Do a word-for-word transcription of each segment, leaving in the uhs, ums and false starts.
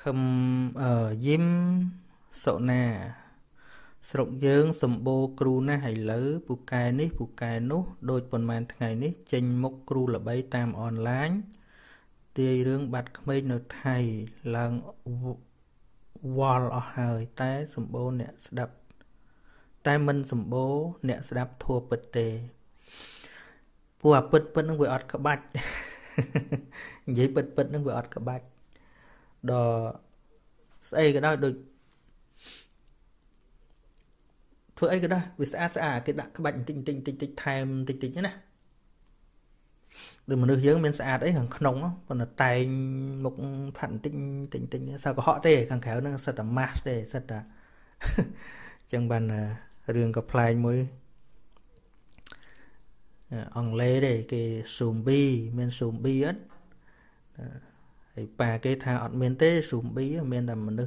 khâm ở diêm sậu nà sộng dương sầm bô kru na hay lỡ bù cài ní bù cài nú đôi phần màn ngày ní chênh mốc kru là bay tam online tì rương bạch mấy nơi thầy lần wall ở hơi tay sầm bô nè đập tay mình sầm bô nè đập thua bật tề bùa bật bật nó vừa ọt cả bạch vậy bật bật nó vừa ọt cả bạch đò xây cái đó được thôi ấy cái đó vì sao à cái cái bạch tinh tinh tinh tinh time tinh tinh nhé nè đừng mà nước dưỡng men sạch ấy hàng nông á còn là tay một phản tinh tinh tinh sao có họ thế càng khéo nó rất là mát thế rất là chẳng bàn là đường gặp lại mới ông lê đây cái sùm bi men sùm bi á bà cái thà ọt men tế sùm bi men là mình được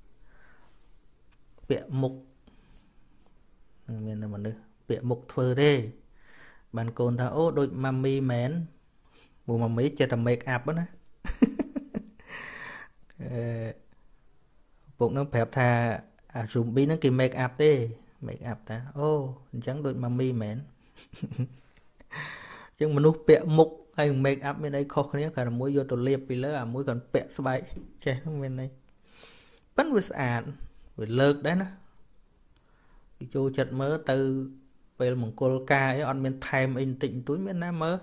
bẹ mục men là mình được bẹ mục thơ đây bạn còn thà ô đôi mami mến bộ mà mấy chơi tầm make up đó bộ nó phép thà à sùm bi nó kì make up thế make up ta ô chẳng đôi mami mến nhưng mà nó bẹ mục hay make up bên đây khó khăn nhất cả là mũi vô tổ liệp vì lỡ à mũi còn bẹ sao bay chơi bên đây vẫn với sàn với lợt đấy nó cho chật mớ từ về một cô ca ấy on bên time in tịnh túi miền nam mớ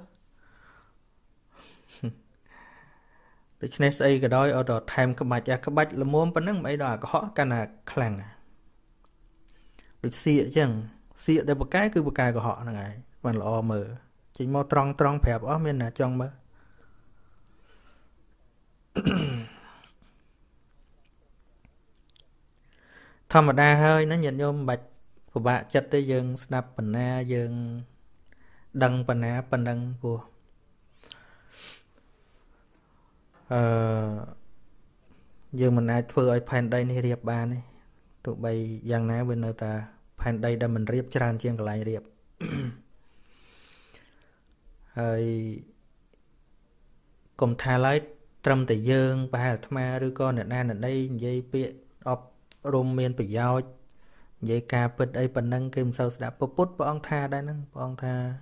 từ trên đây cái đó ở đó time các bạn các bách là muốn bắn nước mấy đó có họ cái là khẳng được xịa chẳng xịa đây một cái cứ một cái của họ là ngày còn là o mờ chính mau tròn tròn phèp ở bên là trong mơ thầm mà đa hơi nó nhận vô bạch của bạn chất tới dương snap phần na dương đăng phần na phần đăng của ờ dương mình ai thưa ai phèn đây này riệp ba này tụi bay giang ná bên nơi ta phèn đây đã mình riệp tràn chiên cái lại riệp hơi cùng thà lấy trầm tại dương và hạt ma đứa con ở đây ở đây dây bịa ọp rôm miên bị giao dây cà bật ấy phần năng kim sâu đã bút bút bọn tha đây nè bọn tha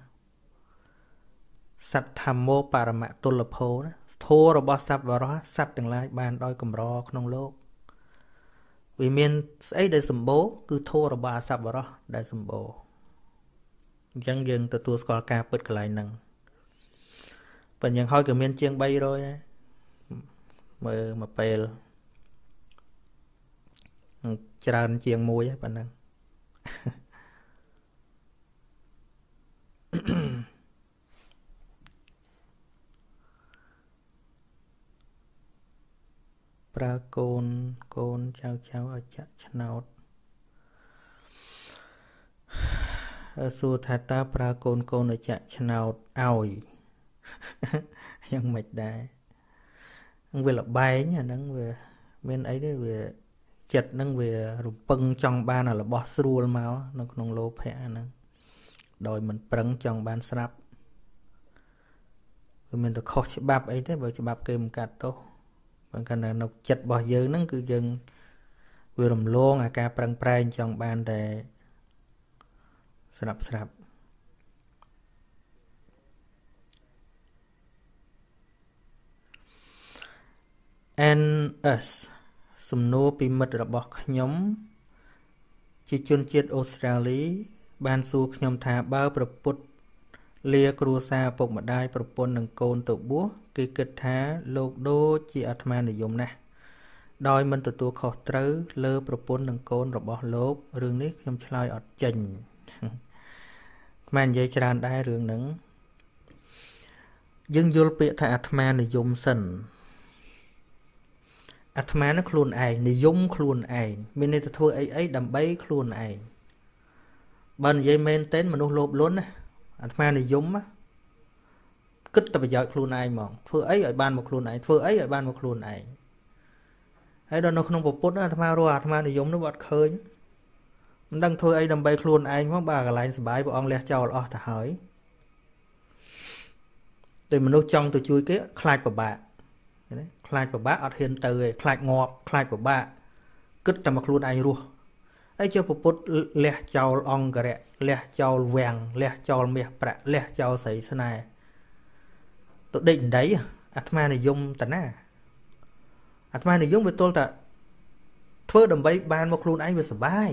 sạch tham mô paramạ tôn lập hồ đó thua rồi bỏ sắp vào đó sạch từng lại bàn đôi cầm rò không lô vì miền ấy để sầm bố cứ thua rồi bỏ sắp vào đó để sầm bố chẳng dừng từ tua score cà bật cái lại nâng và nhận hỏi cái miền chiêng bay rồi mà mà pel tràn chiêng môi á bạn năng pra côn côn chào chào ở chợ nào su thà ta pra côn côn ở chợ nào oiยังไม่ได้เวลาใบเนี่ยนั่งเวเมนไอ้เนี่ยเวจัดนั่งเวรูปงจองบ้านอะไรบอสรูลมานั่งนงโลแพะนั่งโดยมันปรังจองบ้านสลับมันต้องขอฉบับไอ้เนี่ยบอกฉบับเกมกัดโตบางขณะนกจัดบ่อเยอะนั่งคือยังเวรมโลงอาการปรังปลายจองบ้านแต่สลับสลับand us สมโนปีมิตรบอกขยมจิจุนเจ็ดออสเตรเลียบ้านสู่ขยมถาบ้าประปุตเลียครูซาปกมาได้ประปนหนึ่งโกนตัวบัวกิกท้าโลกโดจีอัตมานิยมนะโดยมันตัวตัวขอตรึเลอประปนหนึ่งโกนระบอกโลกเรื่องนี้ขยมชลายอดจิงมันยัยจานได้เรื่องหนึ่งยังยุลเปียถาอัตมานิยมสันอัตมานักครูนไอนิยมครูนไอมีในตัวไอไอดำใบครูนไอบันยัยเมนเต้นมนุษย์โลบล้นนะอัตมานิยมá kích tập bây giờ khuôn ai mong thưa ấy ở ban một khuôn này thưa ấy ở ban một khuôn này ấy đó nó không có bút nó tham gia rồi tham gia thì giống nó bật khơi mình đang thưa ấy đầm bay khuôn ai nó bà cái lại bài của ông lẽ chào là ta hỏi để mình nấu trong từ chui cái khai của bà ខ្លាចប្របាក់អត់ហ៊ានទៅឯខ្លាចងាប់ខ្លាចប្របាក់គិតតែមកខ្លួនឯងរស់ហើយចុះពពុទ្ធលះចោលអង្គរៈលះចោលវាំងលះចោលមាសប្រាក់លះចោលស្រីស្នេហ៍ទៅដេកដៃអាត្មានិយមតាណាអាត្មានិយមវាទល់តែធ្វើដើម្បីបានមកខ្លួនឯងវាសុបាយ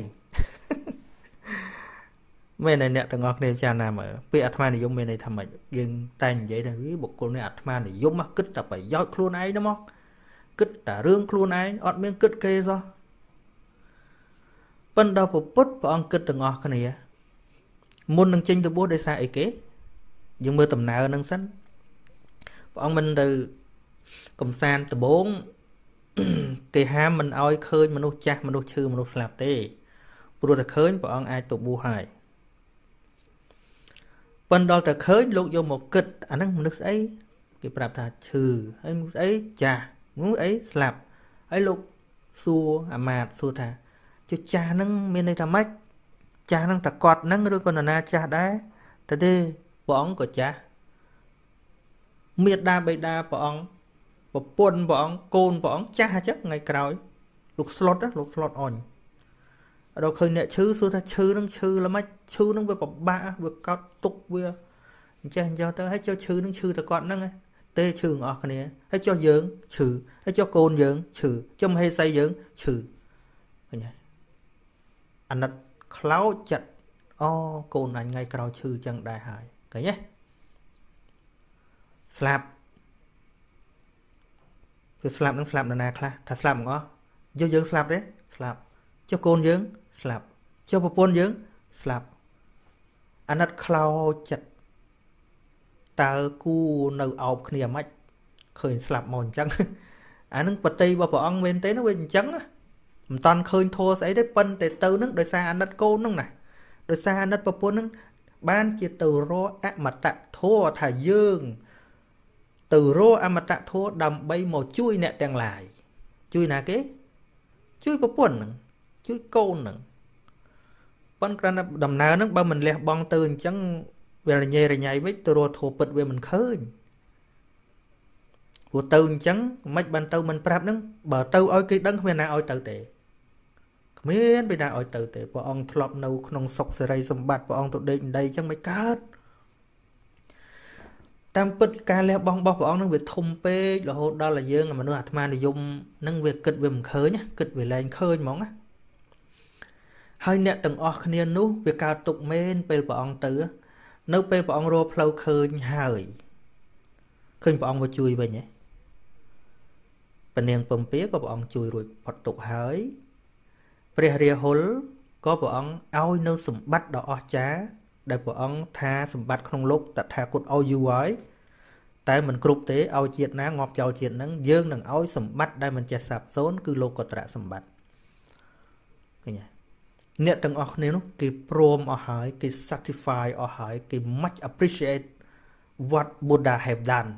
មែនតែអ្នកទាំងអស់គ្នាពិចារណាមើលពាក្យអាត្មានិយមមានន័យថាម៉េចយើងតែនិយាយថាបុគ្គលនេះអាត្មានិយមមកគិតតែប្រយោជន៍ខ្លួនឯងទៅមកគិតតែរឿងខ្លួនឯងអត់មានគិតគេសោះប៉ុន្តែពុទ្ធព្រះអង្គគិតទាំងអស់គ្នាមុននឹងចេញទៅបួសដោយសារអីគេយើងមើលដំណើរនឹងសិនព្រះអង្គមិនទៅកំសាន្តដំបងគេហាមមិនឲ្យឃើញមនុស្សចាស់មនុស្សឈឺមនុស្សស្លាប់ទេព្រោះតែឃើញព្រះអង្គអាចទៅបួសហើយប៉ុន្តែដល់តែឃើញលោកយកមកគិតអាហ្នឹងមនុស្សស្អីគេប្រាប់ថាឈឺហើយមនុស្សស្អីចាស់មនុស្សអីស្លាប់ហើយលោកសួរអាមាត្យសួរថាចុះចាស់ហ្នឹងមានន័យថាម៉េចចាស់ហ្នឹងតគាត់ហ្នឹងឬក៏នរណាចាស់ដែរតែទេព្រះអង្គក៏ចាស់មេដាបេដាព្រះអង្គប្រពន្ធព្រះអង្គកូនព្រះអង្គចាស់អញ្ចឹងថ្ងៃក្រោយលោកស្លុតលោកស្លុតអញដល់ឃើញអ្នកឈឺសួរថាឈឺនឹងឈឺល្មិចឈឺនឹងវាពិបាកវាកោតទុកវាអញ្ចឹងអញ្ចឹងទៅហើយចុះឈឺនឹងឈឺតែគាត់ហ្នឹងទេឈឺទាំងអស់គ្នាហើយចុះយើងឈឺហើយចុះកូនយើងឈឺចុះមហេសីយើងឈឺឃើញទេអាណិតខ្លោចចិត្តអូកូនអញថ្ងៃក្រោយឈឺចឹងដែរហើយឃើញទេស្លាប់គឺស្លាប់នឹងស្លាប់នរណាខ្លះថាស្លាប់ហ្មងយកយើងស្លាប់ទេស្លាប់ចុះកូនយើងស្លាប់ចុះប្រពន្ធយើងស្លាប់អាណិតខ្លោចចិត្តតើគូនៅអោបគ្នាមិនឃើញស្លាប់មកអញ្ចឹងអានឹងបតីរបស់ព្រះអង្គមែនទេនោះវាអញ្ចឹងមិនតាន់ឃើញធัวស្អីទេប៉ុន្តែទៅនឹងដោយសារអាណិតកូននឹងណាដោយសារអាណិតប្រពន្ធនឹងបានជាទៅរកអមតៈធัวថាយើងទៅរកអមតៈធัวដើម្បីមកជួយអ្នកទាំងឡាយជួយណាគេជួយប្រពន្ធនឹងជួយកូននឹងប៉ុន្តែគ្រាន់តែដំណើរនឹងបើមិនលះបង់ទៅអញ្ចឹងវារញ៉េរញ៉ៃវិញទៅរកធัวពិតវាមិនឃើញព្រោះទៅអញ្ចឹងមិនបានទៅមិនប្រាប់នឹងបើទៅឲ្យគេដឹងគ្មានណាឲ្យទៅទេគ្មានពីណាឲ្យទៅទេព្រះអង្គធ្លាប់នៅក្នុងសុខសេរីសម្បត្តិព្រះអង្គទៅដេកដីអញ្ចឹងមិនកើតតាមពិតការលះបង់របស់ព្រះអង្គនឹងវាធំពេករហូតដល់តែយើងមនុស្សអាត្មានិយមនឹងវាគិតវាមិនឃើញគិតវាលែងឃើញហ្មងណាហើយអ្នកទាំងអស់គ្នានោះវាកើតទុកមែនពេលព្រះអង្គទៅនៅពេលព្រះអង្គរកផ្លូវឃើញហើយឃើញព្រះអង្គមកជួយវិញហ៎ពនាងពំពាក៏ព្រះអង្គជួយរួចផុតទុកហើយព្រះរាហុលក៏ព្រះអង្គឲ្យនៅសម្បត្តិដ៏អស្ចារ្យដែលព្រះអង្គថាសម្បត្តិក្នុងលោកតថាគតឲ្យយូរហើយតែមិនគ្រប់ទេឲ្យជាតិណាងាប់ចោលជាតិហ្នឹងយើងនឹងឲ្យសម្បត្តិដែលមិនចេះសាបសូន្យគឺលោកត្រៈសម្បត្តិឃើញទេអ្នកទាំងអស់គ្នានោះគេព្រមអស់ហើយគេ satisfy អស់ហើយគេ much appreciate what Buddha have done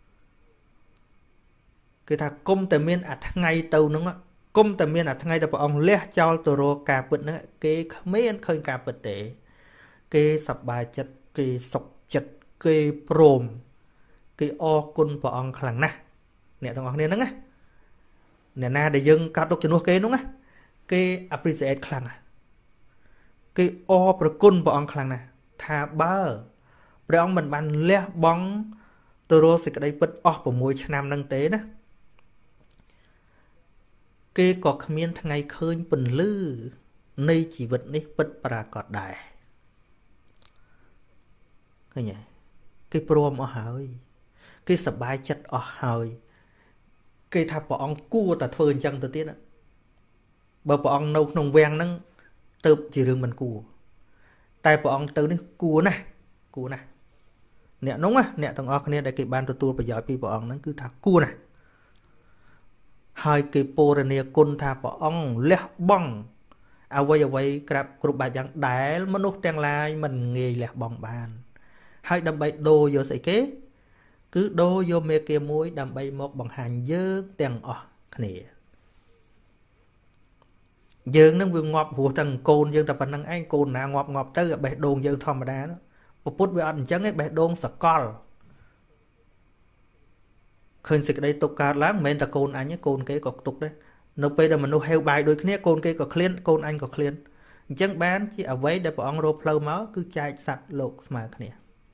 គឺថាគុំតែមានអាថ្ងៃទៅហ្នឹងគុំតែមានអាថ្ងៃដែលព្រះអង្គលះចោលទៅរកការពិតហ្នឹងគេគ្មានឃើញការពិតទេគេសប្បាយចិត្តគេសុខចិត្តគេព្រមគេអរគុណព្រះអង្គខ្លាំងណាស់អ្នកទាំងអស់គ្នាហ្នឹងណាអ្នកណាដែលយើងកាត់ទុកជំនួសគេហ្នឹងណាគេ appreciate ខ្លាំងណាស់គេអរប្រគុណព្រះអង្គខ្លាំងណាស់ថាបើព្រះអង្គមិនបានលះបង់ទៅរកសេចក្តីពិតអស់6ឆ្នាំហ្នឹងទេណាគេក៏គ្មានថ្ងៃឃើញពន្លឺនៃជីវិតនេះពិតប្រាកដដែរឃើញទេគេព្រមអស់ហើយគេសប្បាយចិត្តអស់ហើយគេថាព្រះអង្គគួរតែធ្វើអញ្ចឹងទៅទៀតបើព្រះអង្គនៅក្នុងវាំងហ្នឹងទៅជារឿងមិនគួរតែព្រះអង្គទៅនេះគួរណាស់គួរណាស់អ្នកនោះណាអ្នកទាំងអស់គ្នាដែលគេបានទទួលប្រយោជន៍ពីព្រះអង្គហ្នឹងគឺថាគួរណាស់ហើយគេពរនាគុណថាព្រះអង្គលះបង់អ្វីអ្វីក្រាបគ្រប់បែបយ៉ាងដែលមនុស្សទាំងឡាយមិនងាយលះបង់បានហើយដើម្បីដូរយកស្អីគេគឺដូរយកមេគាមួយដើម្បីមកបង្ហាញយើងទាំងអស់គ្នាយើងនឹងវាងាប់ព្រោះទាំងកូនយើងតែប៉ុណ្្នឹងឯងកូនណាងាប់ងាប់ទៅបេះដូងយើងធម្មតាពុទ្ធវាអត់អញ្ចឹងឯងបេះដូងសកល khơi xịt đây tục cả láng men ta côn anh ấy côn cái cọc tục đấy nó bây giờ mình nó heo bài đôi kia côn cái cọc clean côn anh cọc clean chẳng bán chỉ ở vậy để bọn rô flow máu cứ chạy sạch lột mà cái này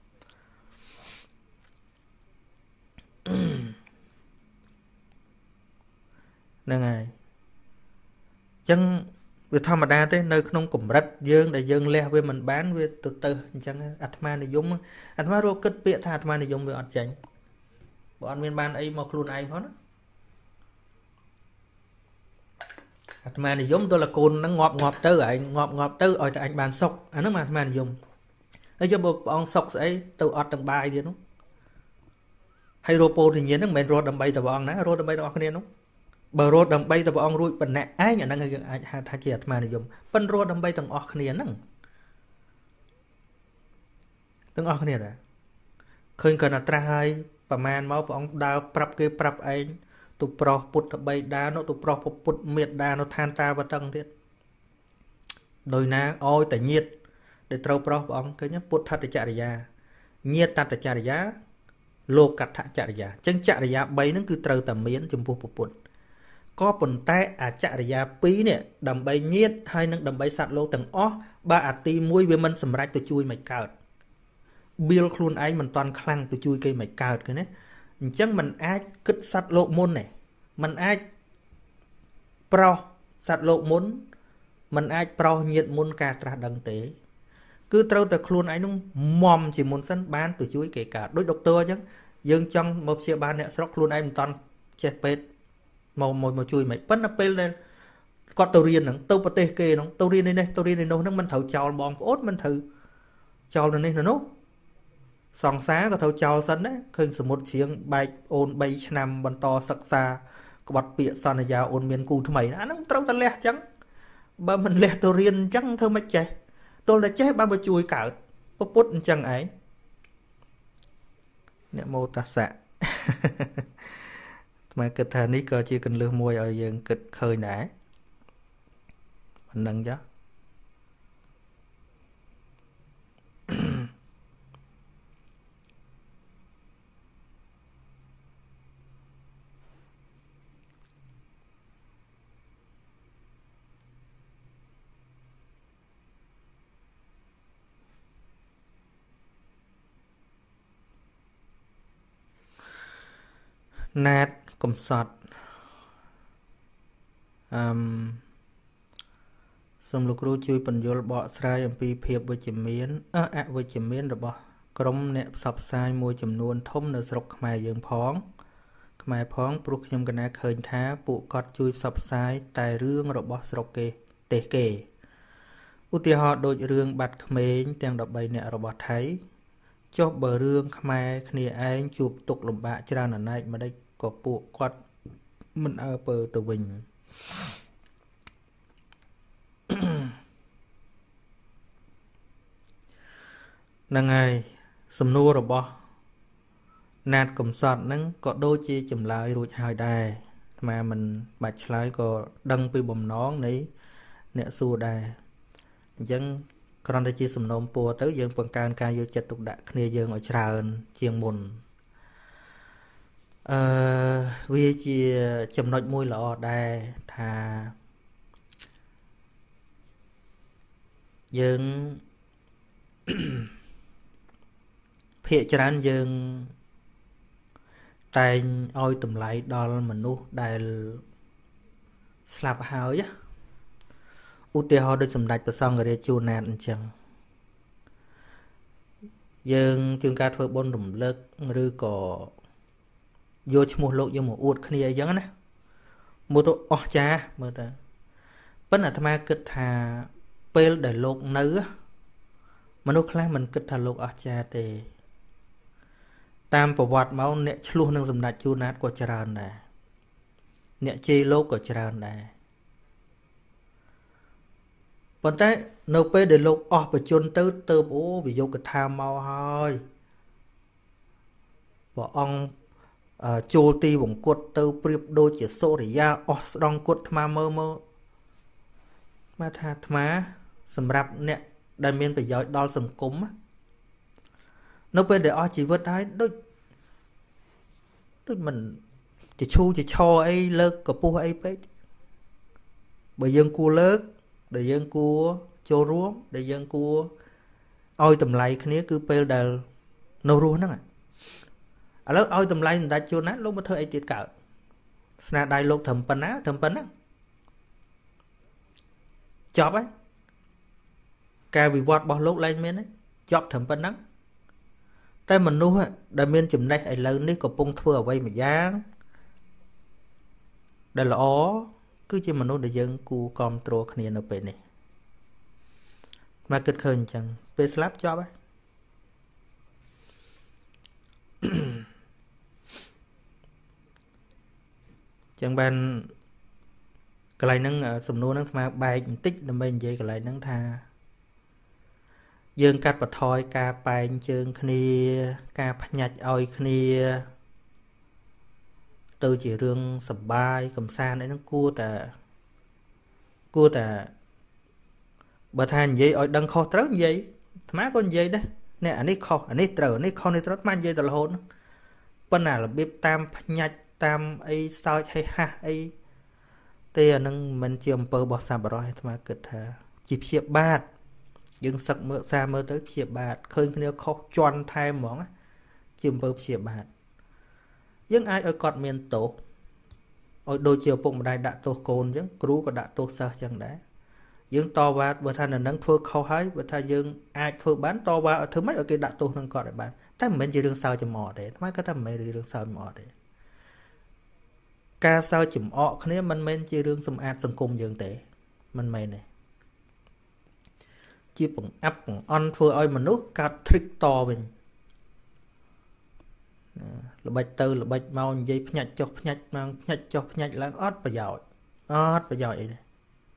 nè ngày chẳng việc thầm mà đa thế nơi không cùng rất dương để dương leo với mình bán với từ từ chẳng atma này dùng atma rô kết biệt tha atma này dùng với ọt chánh bọn miền ban ấy một luôn ai đó atma này dùng tôi là cồn nó ngọt ngọt tới anh ngọt ngọt tới ở tại anh bàn sọc anh nó mà atma này dùng ấy cho bộ ông sọc ấy từ ọt tầng bài gì đúng hay ropo thì nhớ nó men rô đầm bay từ bọn ná rô đầm bay đó cái này đúng bờ rô đầm bay từ bọn rụi bẩn nè ai nhận năng người thay chỉ atma này dùng bẩn rô đầm bay tầng ọt cái này nằng tầng ọt cái này là khơi cần là tra haiประมาณមកបងដើរប្រាប់គេប្រាប់ឯងទូប្រុសពុទ្ធបីដានោះទូប្រុសពុទ្ធមេដានោះឋានតាវតឹងទៀតដោយណាអោយតែញាតដែលត្រូវប្រុសព្រះអង្គឃើញពុទ្ធតចរិយាញាតតចរិយាលោកតចរិយាចឹងចរិយាបីហ្នឹងគឺត្រូវតែមានចំពោះពុទ្ធក៏ប៉ុន្តែអាចរិយាពីរនេះដើម្បីញាតហើយនឹងដើម្បីសត្វលោកទាំងអស់បើអាទីមួយវាមិនសម្រេចទៅជួយមិនកើតbill ខ្លួនឯងមិនតាន់ខ្លាំងទៅជួយគេមិនកើតគេណាអញ្ចឹងมันអាចគិតសัตว์លោកមុនទេมันអាចប្រោសសัตว์លោកមុនมันអាចប្រោសញាតមុនការត្រាស់ដឹងទេគឺត្រូវតែខ្លួនឯងនោះមុំជាមុនសិនបានទៅជួយគេកើតដូចដុកទ័រអញ្ចឹងយើងចង់មកព្យាបាលអ្នកស្រុកខ្លួនឯងមិនតាន់ចេះពេទ្យមកមកជួយមិនប៉ុន្តែពេលដែលគាត់ទៅរៀនហ្នឹងទៅប្រទេសគេហ្នឹងទៅរៀននេះទៅរៀននេះនោះហ្នឹងមិនត្រូវចោលបងប្អូនមិនត្រូវចោលនៅនេះនៅនោះសង្សារក៏ត្រូវចោលសិនណាឃើញសមុទ្រជ្រៀងបែកអូនបីឆ្នាំបន្តសិក្សាក្បត់ពាក្យសន្យាអូនមានគូថ្មីអាហ្នឹងត្រូវតែលះអញ្ចឹងបើមិនលះទៅរៀនអញ្ចឹងធ្វើមិនចេះទល់តែចេះបានមកជួយកើតពុទ្ធអញ្ចឹងឯងអ្នកមោតសៈថ្មគិតថានេះក៏ជាកន្លឹះមួយឲ្យយើងគិតឃើញដែរប៉ុណ្ណឹងចាណាតកំសត់អឺមសូមលោកគ្រូជួយបញ្យល់បកស្រាយអំពីភាពវិជ្ជមានអអវិជ្ជមានរបស់ក្រុមអ្នកផ្សព្វផ្សាយមួយចំនួនធំនៅស្រុកខ្មែរយើងផងខ្មែរផងព្រោះខ្ញុំកណាឃើញថាពួកគាត់ជួយផ្សព្វផ្សាយតែរឿងរបស់ស្រុកគេទេសគេឧទាហរណ៍ដូចរឿងបាត់ក្មេងទាំងដប់បីនាក់របស់ថៃចុះបើរឿងខ្មែរគ្នាឯងជួបទុកលំបាកច្រើនអនេកមិនដេចក៏ពួកគាត់មិនអើពើទៅវិញហ្នឹងហើយសំណួររបស់ណាតកំសត់ហ្នឹងក៏ដូចជាចម្លើយរួចហើយដែរអាត្មាមិនបាច់ឆ្លើយក៏ដឹងពីបំណងនៃអ្នកសួរដែរអញ្ចឹងគ្រាន់តែជាសំណូមពរទៅយើងបង្កើនការយកចិត្តទុកដាក់គ្នាយើងឲ្យច្រើនជាងមុនអឺវាជាចំណុចមួយល្អដែរថាយើងភាគច្រើនយើងតែងឲ្យតម្លៃដល់មនុស្សដែលស្លាប់ហើយឧទាហរណ៍ដូចសម្ដេចព្រះសង្ឃរាជជួនណាតអញ្ចឹងយើងជួនកាលធ្វើបុណ្យរំលឹកឬក៏យកឈ្មោះលោកយកមកអួតគ្នាអញ្ចឹងណាមើលទៅអស្ចារ្យមើលទៅប៉ុន្តែអាត្មាគិតថាពេលដែលលោកនៅមនុស្សខ្លះមិនគិតថាលោកអស្ចារ្យទេតាមប្រវត្តិមកអ្នកឆ្លោះនឹងសម្ដេចជួនណាតក៏ច្រើនដែរអ្នកជេរលោកក៏ច្រើនដែរប៉ុន្តែនៅពេលដែលលោកអស់បជនទៅទៅអូវាយកកថាមកហើយព្រះអង្គចូលទីវង្គតទៅប្រៀបដូចជាសូរិយាអស់ស្ដង់គត់ថ្មមើលមើលមកថាអាត្មាសម្រាប់អ្នកដែលមានប្រយោជន៍ដល់សង្គមនៅពេលដែលអស់ជីវិតហើយដូចដូចមិន chỉ chu chỉ cho ấy lơ có pu ấy bấy bởi dân cua lơ để dân cua cho ruộng để dân cua oi tầm lại cái này cứ pel đờ nâu ruộng đó à lơ oi tầm lại người ta cho nát lúc mà thơ ấy tiết cả sna đại lục thầm pân á thầm pân á chọp ấy ca vì vọt bỏ lốc lên miên ấy chọp thầm pân áแต่มนุษย์ได้មានចំណេះឥឡូវនេះកំពុងធ្វើអ្វីមួយយ៉ាងដែលល្អគឺជាមនុស្សដែលយើងគួរគ្រប់គ្រងគ្នានៅពេលនេះមកគិតឃើញអញ្ចឹងពេលស្លាប់ចប់ហើយចឹងបានកន្លែងហ្នឹងសំណួរហ្នឹងស្មើបែកបន្តិចដើម្បីនិយាយកន្លែងហ្នឹងថាយើងកាត់បន្ថយការបែងជើងគ្នាការផ្ញាច់ឲ្យគ្នាទៅជារឿងសប្បាយកំសាន្តអីហ្នឹងគួរតែគួរតែបើថានិយាយឲ្យដឹងខុសត្រូវនិយាយអាត្មាក៏និយាយដែរនេះអានេះខុសអានេះត្រូវអានេះខុសនេះត្រូវអាត្មានិយាយតែរហូតប៉ុន្តែរបៀបតាមផ្ញាច់តាមអីសើចហេហាស់អីទេអានឹងមិនជាអំពើរបស់សប្បុរសអាត្មាគិតថាជាព្យាបាទយើងសឹកមើលសារមើលទៅព្យាបាទឃើញគ្នាខុសជន់ថែមហ្មងជាអំពើព្យាបាទយើងអាចឲ្យគាត់មានទោសឲ្យដូចជាឪពុកម្ដាយដាក់ទោសកូនអញ្ចឹងគ្រូក៏ដាក់ទោសសិស្សអញ្ចឹងដែរយើងតវ៉ាបើថានៅនឹងធ្វើខុសហើយបើថាយើងអាចធ្វើបានតវ៉ាឲ្យធ្វើម៉េចឲ្យគេដាក់ទោសនឹងគាត់ឲ្យបានតែមិនមែនជារឿងសើចចំអកទេថ្មគាត់ថាមិនមែនរឿងសើចចំអកទេការសើចចំអកគ្នាមិនមែនជារឿងសម្អាតសង្គមយើងទេមិនមែនទេជាបង្អាប់បង្អន់ធ្វើឲ្យមនុស្សកើត trick តវិញល្បិចទៅល្បិចមកនិយាយផ្ញាច់ចុះផ្ញាច់មកផ្ញាច់ចុះផ្ញាច់ឡើងអត់ប្រយោជន៍អត់ប្រយោជន៍អីទេ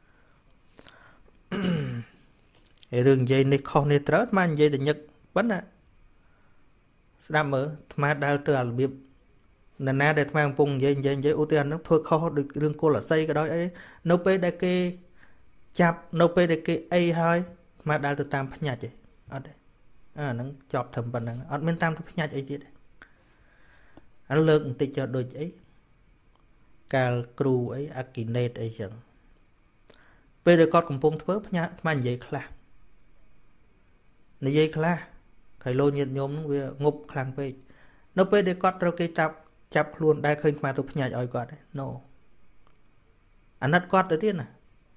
ហើយរឿងនិយាយនេះខុសនេះត្រូវអាត្មានិយាយតែញឹកប៉ុណ្ណាស្ដាប់មើលអាត្មាដើរទៅអារបៀបនរណាដែលអាត្មាកំពុងនិយាយនិយាយនិយាយឧទាហរណ៍នឹងធ្វើខុសដូចរឿងគល់អាស័យក៏ដោយអីនៅពេលដែលគេចាប់នៅពេលដែលគេអីហើយអាត្មាដើរទៅតាមផ្ញាច់ទេអត់ទេអាហ្នឹងចប់ត្រឹមប៉ុណ្្នឹងអត់មានតាមទៅផ្ញាច់អីទៀតទេឥឡូវលើកបន្តិចចុះដូចអីកាលគ្រូអីអាគីណេតអីចឹងពេលដែលគាត់កំពុងធ្វើផ្ញាច់អាត្មានិយាយខ្លះនិយាយខ្លះខៃលោញាតញោមហ្នឹងវាងប់ខ្លាំងពេកនៅពេលដែលគាត់ត្រូវគេចាប់ចាប់ខ្លួនដែរឃើញអាត្មាទៅផ្ញាច់ឲ្យគាត់ទេ no អាណិតគាត់ទៅទៀតណា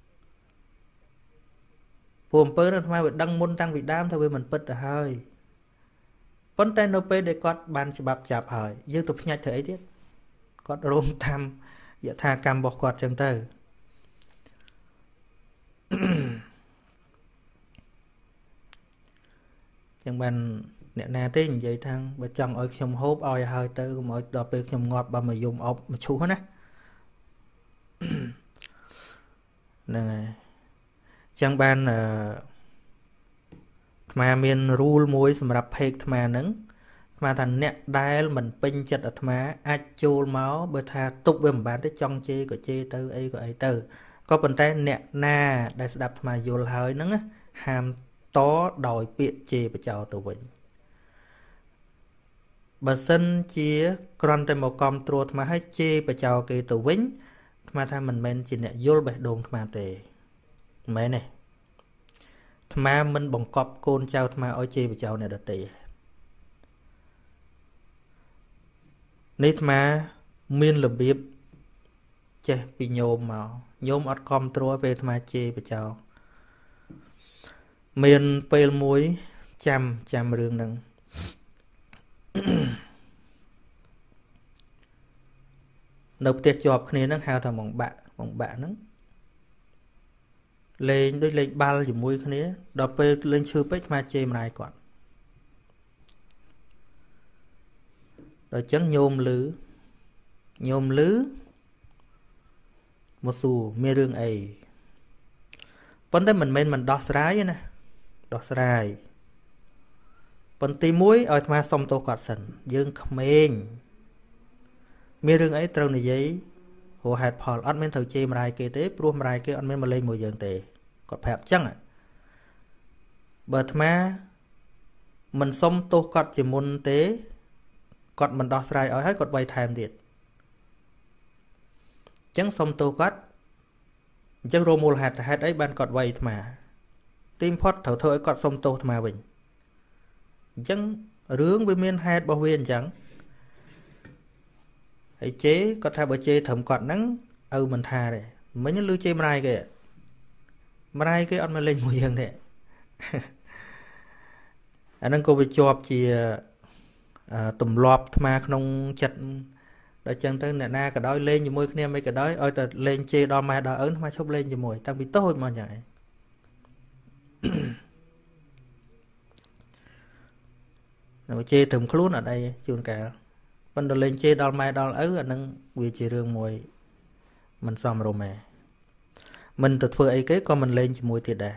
ព្រោះអំពើនឹងអាត្មាវាដឹងមុនតាំងពីដើមថាវាមិនពិតទៅហើយប៉ុន្តែនៅពេលដែលគាត់បានច្បាប់ចាប់ហើយយើងទៅផ្ញាច់ធ្វើអីទៀតគាត់រងតាមយថាកម្មរបស់គាត់ចឹងទៅចឹងបានអ្នកណាទេនិយាយថាបើចង់ឲ្យខ្ញុំហូបឲ្យហើយទៅកុំឲ្យដល់ពេលខ្ញុំងាប់បើមកយំអប់មកឈូសណាហ្នឹងហើយចឹងបានអឺអាត្មាមាន rule មួយសម្រាប់ page អាត្មាហ្នឹងអាត្មាថាអ្នកដែលមិនពេញចិត្តអាត្មាអាចចូលមកបើថាទុកវាមិនបានទេចង់ជេរក៏ជេរទៅអីក៏អីទៅក៏ប៉ុន្តែអ្នកណាដែលស្ដាប់អាត្មាយល់ហើយហ្នឹងហាមតដោយពាក្យជេរបចោទៅវិញបើសិនជាគ្រាន់តែមកកំត្រួតអាត្មាឲ្យជេរបចោគេទៅវិញអាត្មាថាមិនមែនជាអ្នកយល់បេះដូងអាត្មាទេមិនមែនទេអាត្មាមិនបង្កប់កូនចៅអាត្មាឲ្យជេរបចោអ្នកដទៃនេះអាត្មាមានរបៀបចេះពីញោមមកញោមអត់កំត្រួតពេលអាត្មាជេរបចោមានពេលមួយចាំចាំរឿងហ្នឹងនៅផ្ទះជាប់គ្នាហ្នឹងហៅថាម៉ងបាក់ម៉ងបាក់ហ្នឹងលេងដូចលេងបាល់ជាមួយគ្នាដល់ពេលលេងឈឺពេកអាត្មាជេរម្ដាយគាត់ដល់ចឹងញោមលឺញោមលឺមកសួរមានរឿងអីប៉ុន្តែមិនមែនមិនដោះស្រាយទេណាដោះស្រាយប៉ុន្តែទីមួយឲ្យអាត្មាសុំទោសគាត់សិនយើងក្មេងមានរឿងអីត្រូវនិយាយហៅហេតុផលអត់មានត្រូវជេរម្ដាយគេទេព្រោះម្ដាយគេអត់មានមកលេងមួយយើងទេគាត់ប្រាប់ចឹងបើអាត្មាមិនសុំទោសគាត់ជាមុនទេគាត់មិនដោះស្រាយឲ្យហើយគាត់វាយថែមទៀត chẳng xong tô quát chẳng rô mùl hạt hạt ấy ban cọt vay mà tim phót thở thở cọt xong tô mà bình chẳng rướng với miên hạt bảo viên chẳng ấy chế có tha bởi chế thầm cọt nắng âu mình thà đấy mấy nhân lưu chế mai kìa mai cái ăn mà lên mùi dân thế anh đang cô bị chọp chỉ tùm lọp mà không chặt đã chẳng tới nè na cả đói lên như môi kia mấy cái đói ôi ta lên chê đo mai đo ớn mà chốc lên như mùi tăng bị tốt mà nhảy nó chê thùm khốn ở đây chuồn cả bên đó lên chê đo mai đo ớn anh đang vì chê rương mùi mình xong rồi mẹ mình tự phơi ấy cái con mình lên cho mùi thiệt đà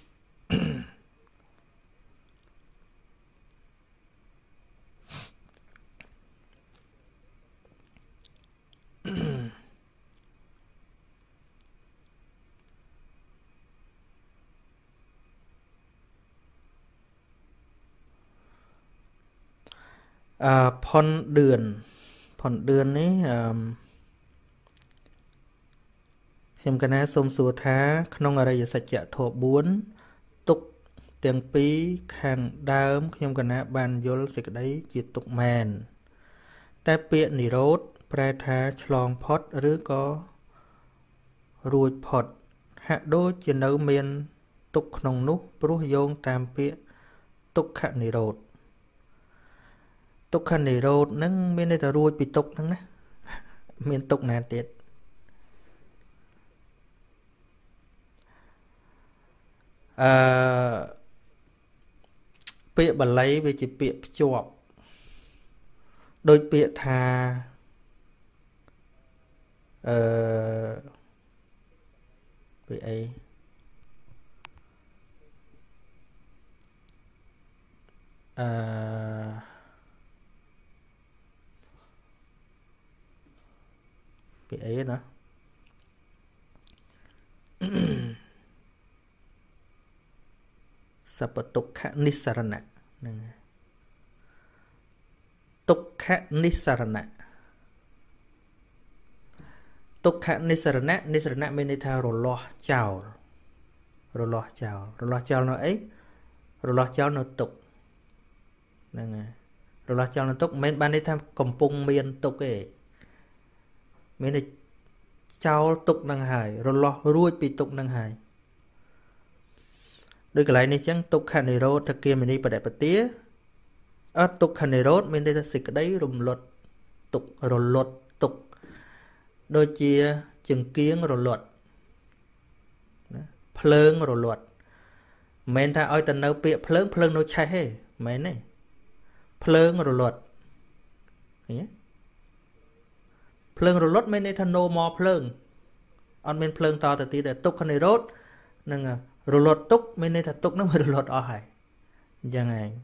à, phòn đường phòn đường ấy um, xem cái này xôm xua thá không ở đây sạch chạ thọ bốn tục tiền phí hàng đám xem cái này bàn vô sẽ cái đấy chỉ tục mànแต่เปียนิโรธแปลថាឆ្លងផុតឬក៏រួចផុតហាក់ដូចជានៅមានទុក្ខក្នុងនោះព្រោះយោងតាមពាក្យទុក្ខនិរោធទុក្ខនិរោធហ្នឹងមានន័យថារួចពីទុក្ខហ្នឹងណាមានទុក្ខណាទៀតអឺពាក្យបាលីវាជាពាក្យភ្ជាប់ដូចពាក្យថាអឺពាក្យអីអឺពាក្យអីណាសពទុក្ខនិស្សរណៈហ្នឹងទុក្ខនិស្សរណៈទុក្ខនិស្សរណៈនិស្សរណៈមានន័យថារលាស់ចោលរលាស់ចោលរលាស់ចោលនៅអីរលាស់ចោលនៅទុក្ខហ្នឹងហើយរលាស់ចោលនៅទុក្ខមិនមែនបានន័យថាកំពុងមានទុក្ខទេមានន័យចោលទុក្ខហ្នឹងហើយរលាស់រួចពីទុក្ខហ្នឹងហើយដូចកន្លែងនេះចឹងទុក្ខនិរោធគាមិនីបដិបទាអត់ទុក្ខនិរោធមានន័យថាសេចក្តីរំលត់ទុក្ខរលត់ទុក្ខដូចជាចង្គៀងរលត់ណាភ្លើងរលត់មិនមែនថាឲ្យតែនៅពាក្យភ្លើងភ្លើងនៅឆេះទេមិនមែនទេភ្លើងរលត់ឃើញទេភ្លើងរលត់មានន័យថា no more ភ្លើងអត់មានភ្លើងតទៅទៀតទេទុក្ខនិរោធនឹងរលត់ទុក្ខមានន័យថាទុក្ខនឹងរលត់អស់ហើយអញ្ចឹងឯង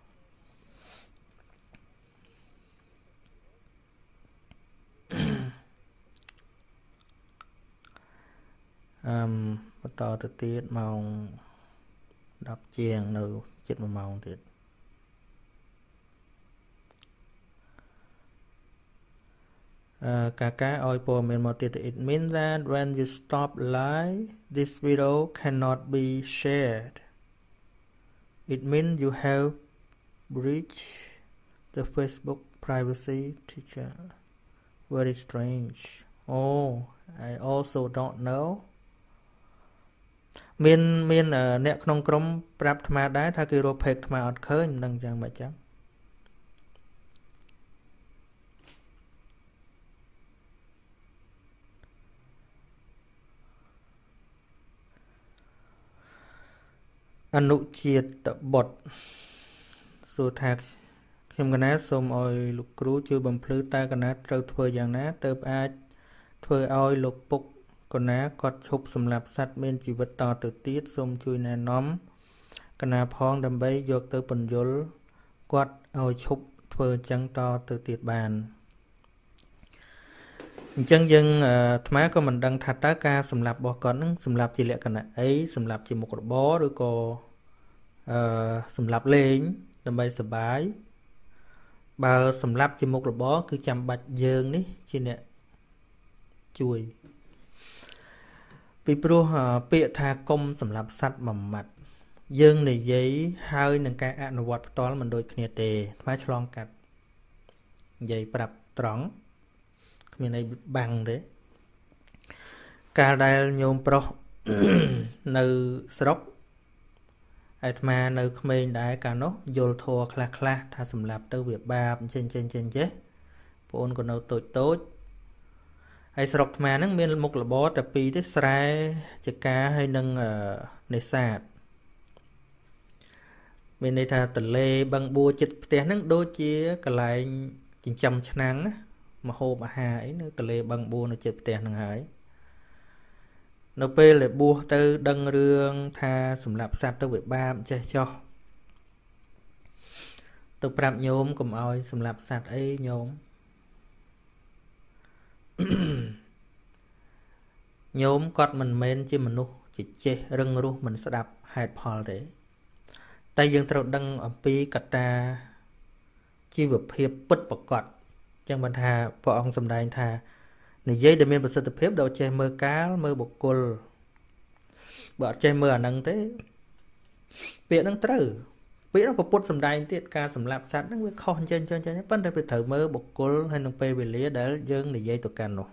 អឺបន្តទៅទៀតម៉ោងដប់ជាងនៅជិតមួយម៉ោងទៀតអឺកាកាឲ្យព័ត៌មានមកទៀត it means that when you stop live this video cannot be shared it means you have breached the Facebook privacy teacher very strange oh I also don't knowមានមានអ្នកក្នុងក្រុមប្រាប់អាត្មាដែរថាគេរក page អាត្មាអត់ឃើញមិនដឹងយ៉ាងម៉េចចឹងអនុជាតិបុត្រសួរថាខ្ញុំកណាសូមឲ្យលោកគ្រូជួយបំភ្លឺតើកណាត្រូវធ្វើយ៉ាងណាទើបអាចធ្វើឲ្យលោកពុកកណាគាត់ឈប់សម្លាប់សត្វមានជីវិតតទៅទៀតសូមជួយណែនាំកណាផងដើម្បីយកទៅពន្យល់គាត់ឲ្យឈប់ធ្វើអញ្ចឹងតទៅទៀតបានអញ្ចឹងយើងអាត្មាក៏មិនដឹងថាតើការសម្លាប់របស់គាត់នឹងសម្លាប់ជាលក្ខណៈអីសម្លាប់ជាមុខរបរឬក៏អឺសម្លាប់លេងដើម្បីសប្បាយបើសម្លាប់ជាមុខរបរគឺចាំបាច់យើងនេះជាអ្នក chui vì pro bịa tha công sầm lập sắt mầm mặt dương này giấy hơi nâng cái ăn vật to mình đôi kia tề má chlong cắt giấy bập trắng miền này bằng thế cả đại nhôm pro nơi sọc ai mà nơi mình đại cả nó vô thua khla khla tha sầm lập tới việc ba trên trên trên chế bốn còn đâu tối tối ai sọc mà nó miền một là bó tập pi tới sài chỉ cá hay nâng nơi sạt bên đây tha tờ lê bằng bùa chích té nâng đôi chia cả lại chỉnh trăm nắng mà hồ mà hà ấy nó tờ lê bằng bùa nó chích té nâng hải nó pê lại bùa tới đăng rương tha sầm lạp sạt tới việc ba chơi cho tôi prap nhôm cùng oi sầm lạp sạt ấy nhôm nhôm cọt mình men chứ mình nu chỉ chê rừng ru mình sẽ đạp hạt phò thế tay dương trâu đăng ở pi cắt ta chi vực hiệp bất bạc cọt chẳng bàn thà vợ ông sầm đài thà này dây để miền bờ sơ tập hiệp đầu che mơ cá mơ bọc cồn bờ che mơ nâng thế biển nâng trừ biển nó có bút sầm đài tiết ca sầm lạp sát nó mới khó trên trên trên vấn đề về thử mơ bọc cồn hay nông pe về lía để dương này dây tụi can rồi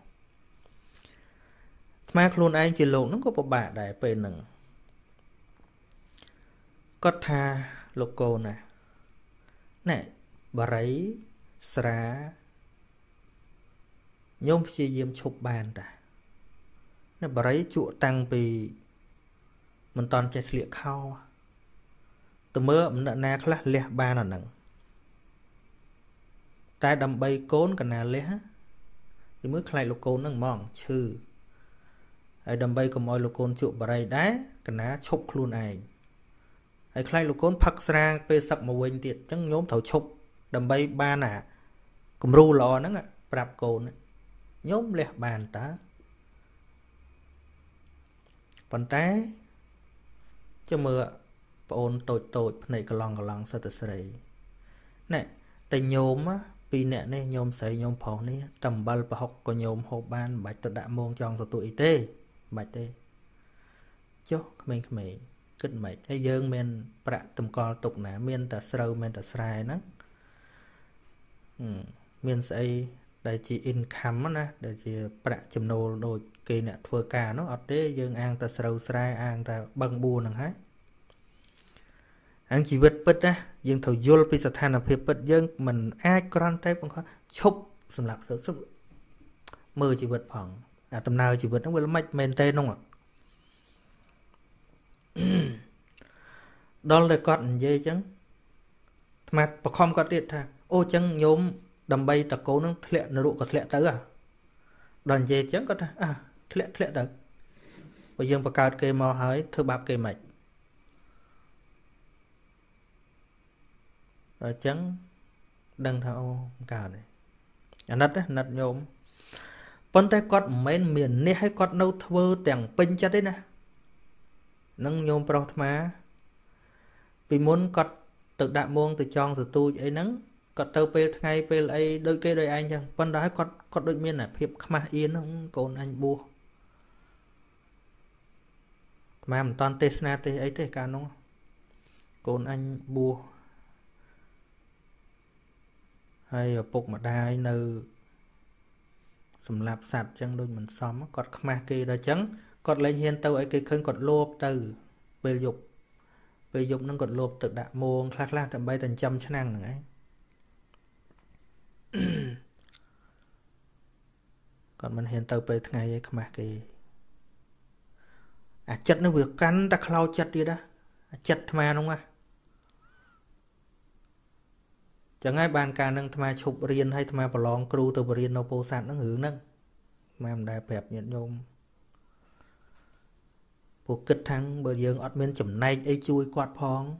mà luôn anh chỉ lộn nó có một bả đại pe nâng có tha loco nè nè bà rấy sra nhôm chi diêm chụp bàn ta nè bà rấy chuột tăng vì mình toàn chạy liệt khao từ mơ mình đã na khá lẹ ba là nặng tai đầm bay cốn cả nà lẽ thì mới khai loco nâng mòn chư ai đầm bay có mọi loco chuột bà rấy đá cả ná chụp luôn ai ai khai lục côn phật sang pe sập mà quên tiệt chẳng nhóm thầu chụp đầm bay ba nè cùng ru lò nó ngạ prap côn nhóm lẹ bàn tá bàn té cho mưa ôn tội tội này cả lòng cả lòng sao tự sấy nè tay nhôm á pi nè này nhôm sấy nhôm phò này tầm bal và học có nhôm hộp ban bạch tự đã môn trong rồi tụi tê bạch tê cho mình mình kết mày cái dương men bạ tầm co tục nè men ta sâu men ta sai nó men xây đại chỉ income á đại chỉ bạ chấm nô đôi cây nè thua cả nó ở thế dương ăn ta sâu sai ăn ta bằng buồn thằng hết anh chỉ biết bứt á dương thầu vô bây giờ than là phê bứt dương mình ai con tay cũng có chúc sầm lạp sớm sớm mơ chỉ biết phòng à tầm nào chỉ biết nó quên mạch men tên không ạ đó là con dây chăng mà bà không có tiết thà ô chăng nhóm đầm bay ta cố nó lẹ nó rụ có lẹ tới à đoàn dây chăng có thà à lẹ lẹ tới bây giờ bà cao cây mò hỏi thưa bạp cây mạch rồi chăng đăng thao cao này à nất á nất nhóm con tay con mấy miền này hay con nâu thơ tèng pin chất đấy nè nâng nhôm pro mà vì muốn cọt tự đại môn từ trong từ tu ấy nắng cọt tơ pe ngay pe ấy đôi cây đôi anh chẳng con đói cọt cọt đôi miên là hiệp mà yên không còn anh bua mà mình toàn tê na tê ấy tê cả nó còn anh bua hay ở phục mà đai nơi sầm lạp sạt chân đôi mình xóm cọt mà kia đó trắng cọt lên hiên tàu ấy cây khơi cọt lốp từ về dục về dục nó cọt lốp tự đại môn khác là tầm bay tầm trăm chân năng này còn mình hiên tàu về ngày ấy mà kia à chất nó vừa cắn ta khâu chất đi đó à, chất mà đúng không chẳng ai bàn cả năng tham chụp riêng hay tham bảo lòng kêu từ riêng nó bổ sạn nó hướng nâng mà em đại bẹp nhận nhôm bộ kịch thắng bờ dương ọt miên chấm nay ấy chui quạt phong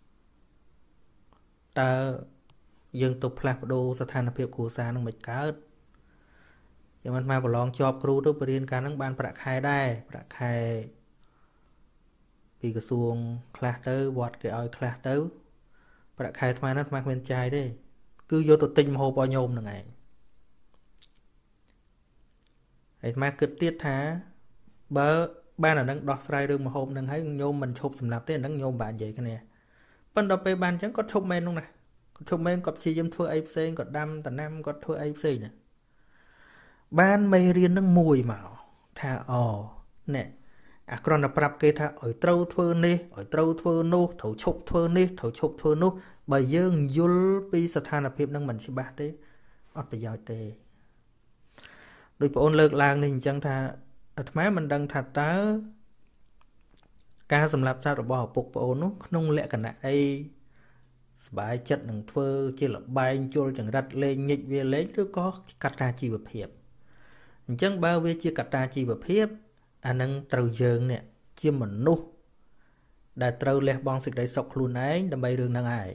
ta dương tục lạc đô sa than phiệp của sa năng mịch cá chẳng mà mà bảo lòng chọp kêu từ riêng cả năng ban bạc khai đây bạc khai vì cái xuồng khạc tới bọt cái oi khạc tới bạc khai tham nó mang bên trái đấy cứ vô tụi tinh hồ bao nhôm là ngày ấy mà cứ tiết thá bơ ban ở đang đọt sài rừng mà hôm đang thấy nhôm mình chụp sầm nạp tên đang nhôm bạn vậy cái này ban đầu pe ban chẳng có chụp men luôn nè chụp men có chi dâm thưa ai xê có đâm tận năm có thưa ai xê nè ban mây riêng đang mùi màu thà ồ nè à còn là prap kê thà ở trâu thưa nè ở trâu thưa nô thầu chụp thưa nè thầu chụp thưa nô bởi dương yul pi sát thà là phim đang mình chỉ ba thế ọt bây giờ tê đôi bộ ôn lược làng nên chẳng thà máy mình đang thật tớ ca sầm lạp sao rồi bỏ bục bộ nó không lẽ cả nãy đây bài chất đằng thơ chỉ là bài cho chẳng đặt lên nhịch về lấy chứ có cắt ra chi vật hiệp chẳng bao về chia cắt ra chi vật hiệp anh đang trâu dường nè chia mình nu đã trâu lẹ bong xịt đầy sọc luôn ấy đâm bay đường đang ai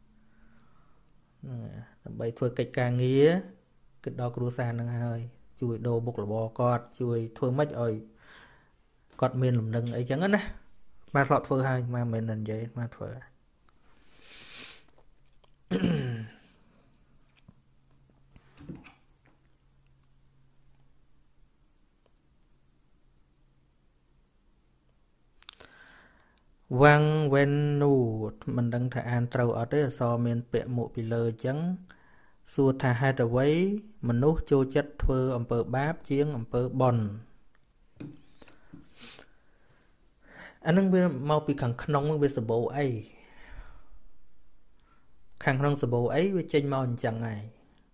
đâm bay thưa cách ca nghĩa cái đó cua san đang hơi chui đồ bục là bò cọt chui thưa mất rồi cọt miền lùm nâng ấy chẳng á nè mà lọt thưa hai mà mình làm vậy mà thưa vang ven nu mình đang thà an trâu ở đây so miền bẹ mộ bị lơ trắng xua thà hai tờ vấy mình nút cho chất thưa ẩm bờ báp chiếng ẩm bờ bòn anh đang mau bị khẳng nông với sờ bộ ấy khẳng nông sờ bộ ấy với tranh màu chẳng này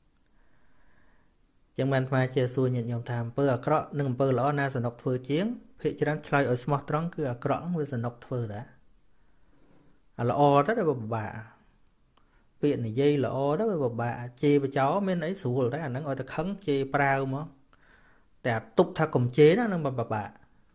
chẳng bàn mà chia xua nhận nhầm tham bờ cọ nâng bờ lõ na sờ nọc thưa chiếng hệ cho đang chơi ở smart trắng cứ ở cọ với sờ nọc thưa đã à là o rất là bà bà viện này dây là o đó bà bà chê bà cháu bên ấy sủa đấy anh đang gọi ta khấn chê prao màแต่tục tha cùng chế đó nâng bà bà bà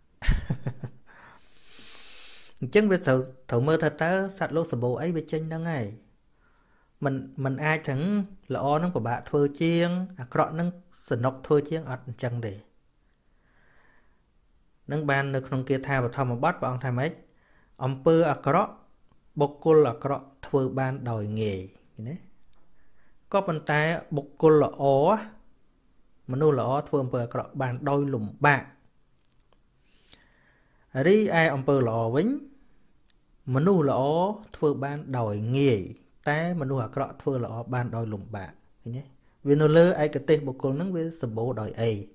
chân về thầu thầu mơ thật ta sạt lô sờ bộ ấy về chân đó ngay mình mình ai thằng là o nâng bà bà thưa chiêng à cọ nâng sờ nọc thưa chiêng ọt chẳng để nâng ban được không kia tha và thò mà bắt bọn tham ấy ông pơ à cọ bọc cô là cọ thưa ban đòi nghề có bàn tay bọc cô là ó mà nô là ó thưa pơ cọ ban đôi lùm bạc đi ai ông pơ là ó vĩnh mà nô là ó thưa ban đòi nghề té mà nô là cọ thưa là ó ban đòi lùm bạc nhé vì nó lơ ai cái tên bọc cô nâng với sờ bộ đòi ấy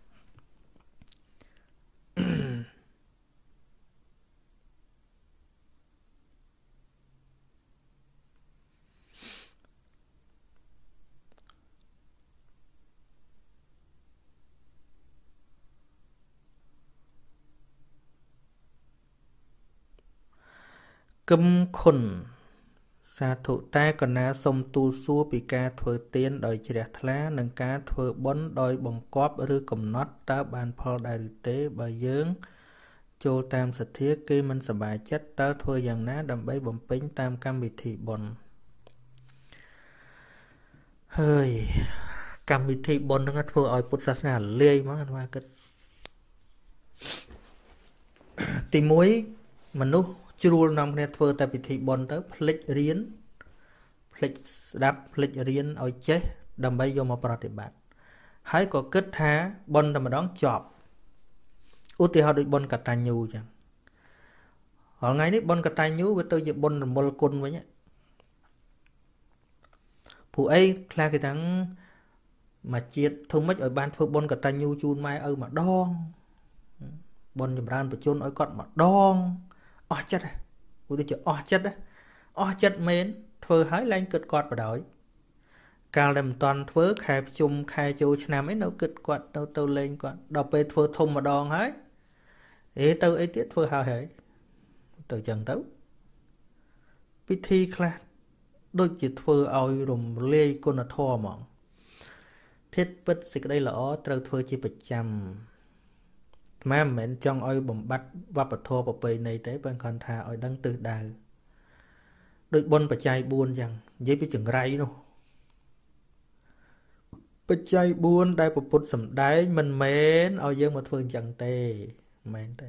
cấm khôn xa thụ ta còn ná sông tu xua bị ca thơ tiên đòi chỉ đẹp lá nâng ca thơ bón đòi bóng cóp rư cầm nót ta bàn phò đại tế bà dưỡng chô tam sạch thiết kê mình sả bài chất ta thơ dàng ná đầm bấy bóng pính tam cam bị thị bồn hơi cam bị thị bồn nâng thơ oi bút sát nà lê mà hoa kết tìm muối mà nút chua nằm nè thơ ta bị thị bồn tới phích riêng phích đáp phích riêng oi chết đầm bấy vô mà bà thị bạn hãy có kết thá bồn đầm mà đón chọp ưu tì họ được bồn cả tài nhu chẳng họ ngay nít bồn cả tài nhu với tôi dịp bồn là mô côn với nhé phụ ấy là cái thằng mà chiết thông mất ở ban phước bồn cả tài nhu chun mai ơ mà đong bồn nhầm ran và chôn ở con mà đong o chất à ưu tì chữ o chất á o chất mến thơ hái lên cực quạt vào đói càng làm toàn thơ khai chung khai chú nằm ấy nó cực quạt đâu tâu lên quạt đọc về thơ thông mà đòn hái ế tâu ấy tiết thơ hào hế tâu chẳng tấu bí thi khá đôi chỉ thơ ôi rùm lê cô nà thô mỏng thiết bất xích đây là ó trâu thơ chỉ bật chăm mà mẹn trong ôi bầm bắt vắp ở thô bọc bầy này tế bên con thà ôi đăng tư đào đôi bon bà chai buôn rằng dễ bị chừng ray đâu bà chai buôn đây bà bút sầm đáy mình mến ôi dương một phương chẳng tê mến tê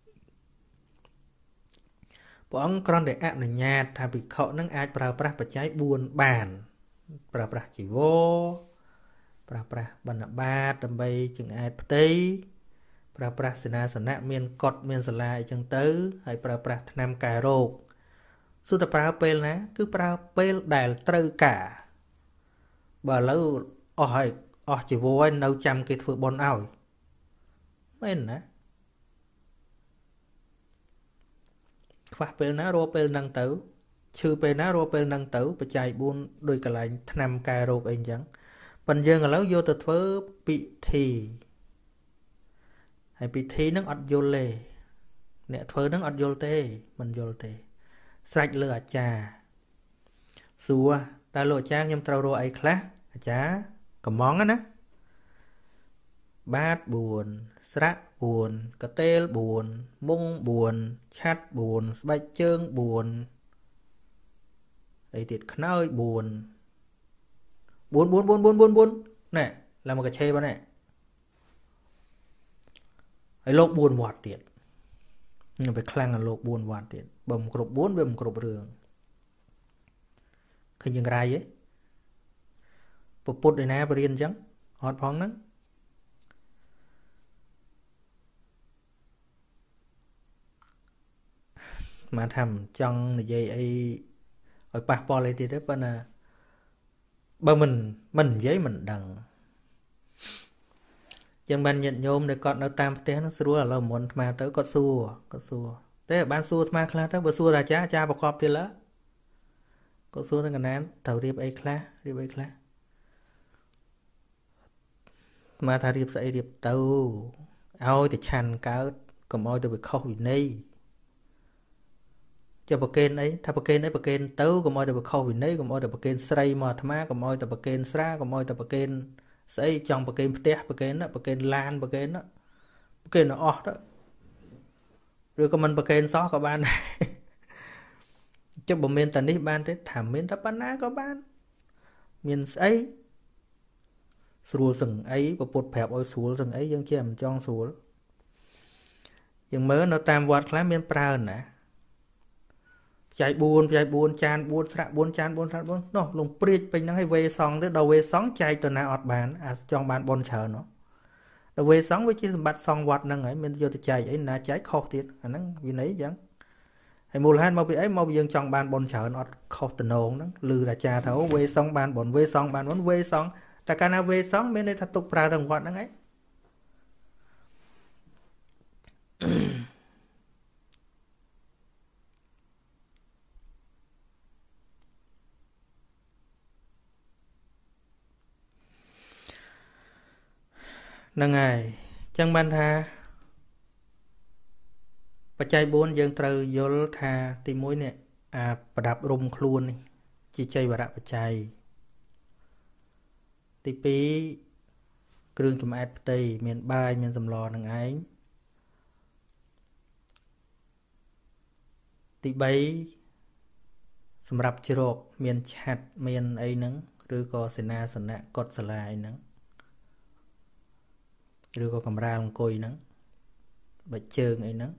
bọn con để ạc này nhạt thà bị khổ nâng ách bà bà bà chai buôn bàn bà bà chỉ vô pra praបណ្ឌបាតដើម្បីចង្អែតផ្ទៃប្រើប្រាស់សេនាសនៈមានកត់មានសាលាអីចឹងទៅហើយប្រើប្រាស់ថ្នាំកែរោគសុទ្ធតែប្រើពេលណាគឺប្រើពេលដែលត្រូវការបើឥឡូវអស់ហើយអស់ជីវរហើយនៅចាំគេធ្វើបន់ឲ្យមែនណាខ្វះពេលណារកពេលហ្នឹងទៅឈឺពេលណារកពេលហ្នឹងទៅបច្ច័យបួនដោយកន្លែងថ្នាំកែរោគអីចឹងប៉ុន្តែយើងឥឡូវយកទៅធ្វើពិធីហើយពិធីហ្នឹងអត់យល់ទេអ្នកធ្វើហ្នឹងអត់យល់ទេមិនយល់ទេស្រេចលើអាចារ្យសួរតើលោកអាចារ្យខ្ញុំត្រូវរកអីខ្លះអាចារ្យកំងណាបាតបួនស្រាក់បួនកតេលបួនមុងបួនឆាត់បួនស្បែកជើងបួនអីទៀតខ្នើយបួនបួនបួនបួនបួនបួនបួនណែឡើងមកកឆេបងណែហើយលោកបួនវត្តទៀតខ្ញុំទៅខ្លាំងអាលោកបួនវត្តទៀតបើមិនគ្រប់បួនវាមិនគ្រប់រឿងឃើញយ៉ាងไรហ៎ពុទ្ធឯណាបរៀនអញ្ចឹងអត់ផងហ្នឹងមកថាចង់និយាយអីឲ្យប៉ះពាល់អីទៀតទេប៉ុន្តែបើមិនមិននិយាយមិនដឹងចឹងបានញាតិញោមដែលគាត់នៅតាមផ្ទះនោះស្រួលឥឡូវមុនអាត្មាទៅគាត់សួរគាត់សួរតែបានសួរអាត្មាខ្លះទៅបើសួរអាចារ្យអាចារ្យប្រកបទៀតឡើគាត់សួរនឹងកណានត្រូវរៀបអីខ្លះរៀបអីខ្លះអាត្មាថារៀបស្អីរៀបទៅឲ្យតែឆាន់កើតកុំឲ្យទៅវាខុសវិន័យចុះប្រកេនអីថាប្រកេនអីប្រកេនទៅកុំឲ្យទៅវាខុសវិន័យកុំឲ្យទៅប្រកេនស្រីមកអាត្មាកុំឲ្យទៅប្រកេនស្រាកុំឲ្យទៅប្រកេនស្អីចង់ប្រកេនផ្ទះប្រកេនណាប្រកេនឡានប្រកេនណាប្រកេនអស់ទៅឬក៏មិនប្រកេនសោះក៏បានដែរចុះបើមានតែនេះបានទេថាមានតែប៉ុណ្ណាក៏បានមានស្អីស្រួលសឹងអីពពុទ្ធប្រាប់ឲ្យស្រួលសឹងអីយើងជាមិនចង់ស្រួលយើងមើលនៅតាមវត្តខ្លះមានប្រើណាចៃបួនចៃបួនចានបួនស្រាក់បួនចានបួនស្រាក់បួននោះលងព្រាចពេញហ្នឹងឲ្យវេសងទៅដល់វេសងចែកទៅណាអត់បានអាចង់បានបនច្រើននោះដល់វេសងវាជាសម្បត្តិសងវត្តហ្នឹងហើយមានយកទៅចែកអីណាចែកខុសទៀតអាហ្នឹងវិន័យអញ្ចឹងហើយមូលហេតុមកពីអីមកពីយើងចង់បានបនច្រើនអត់ខុសតំណងហ្នឹងឮអាចារ្យថាវេសងបានបនវេសងបានបនវេសងតែកាលណាវេសងមានន័យថាទុកប្រើទាំងវត្តហ្នឹងឯងហ្នឹងហើយអញ្ចឹងបានថាបច្ច័យបួនយើងត្រូវយល់ថាទីមួយនេះអាប្រដាប់រុំខ្លួននេះជាចៃវរៈបច្ច័យទីពីរគ្រឿងចម្អែតផ្ទៃមានបាយមានសម្លនឹងឯងទីបីសម្រាប់ជ្រកមានឆាត់មានអីហ្នឹងឬក៏សេនាសនៈកត់សាលាអីហ្នឹងឬក៏កំរាលអង្គុយហ្នឹងបិជជើងអីហ្នឹង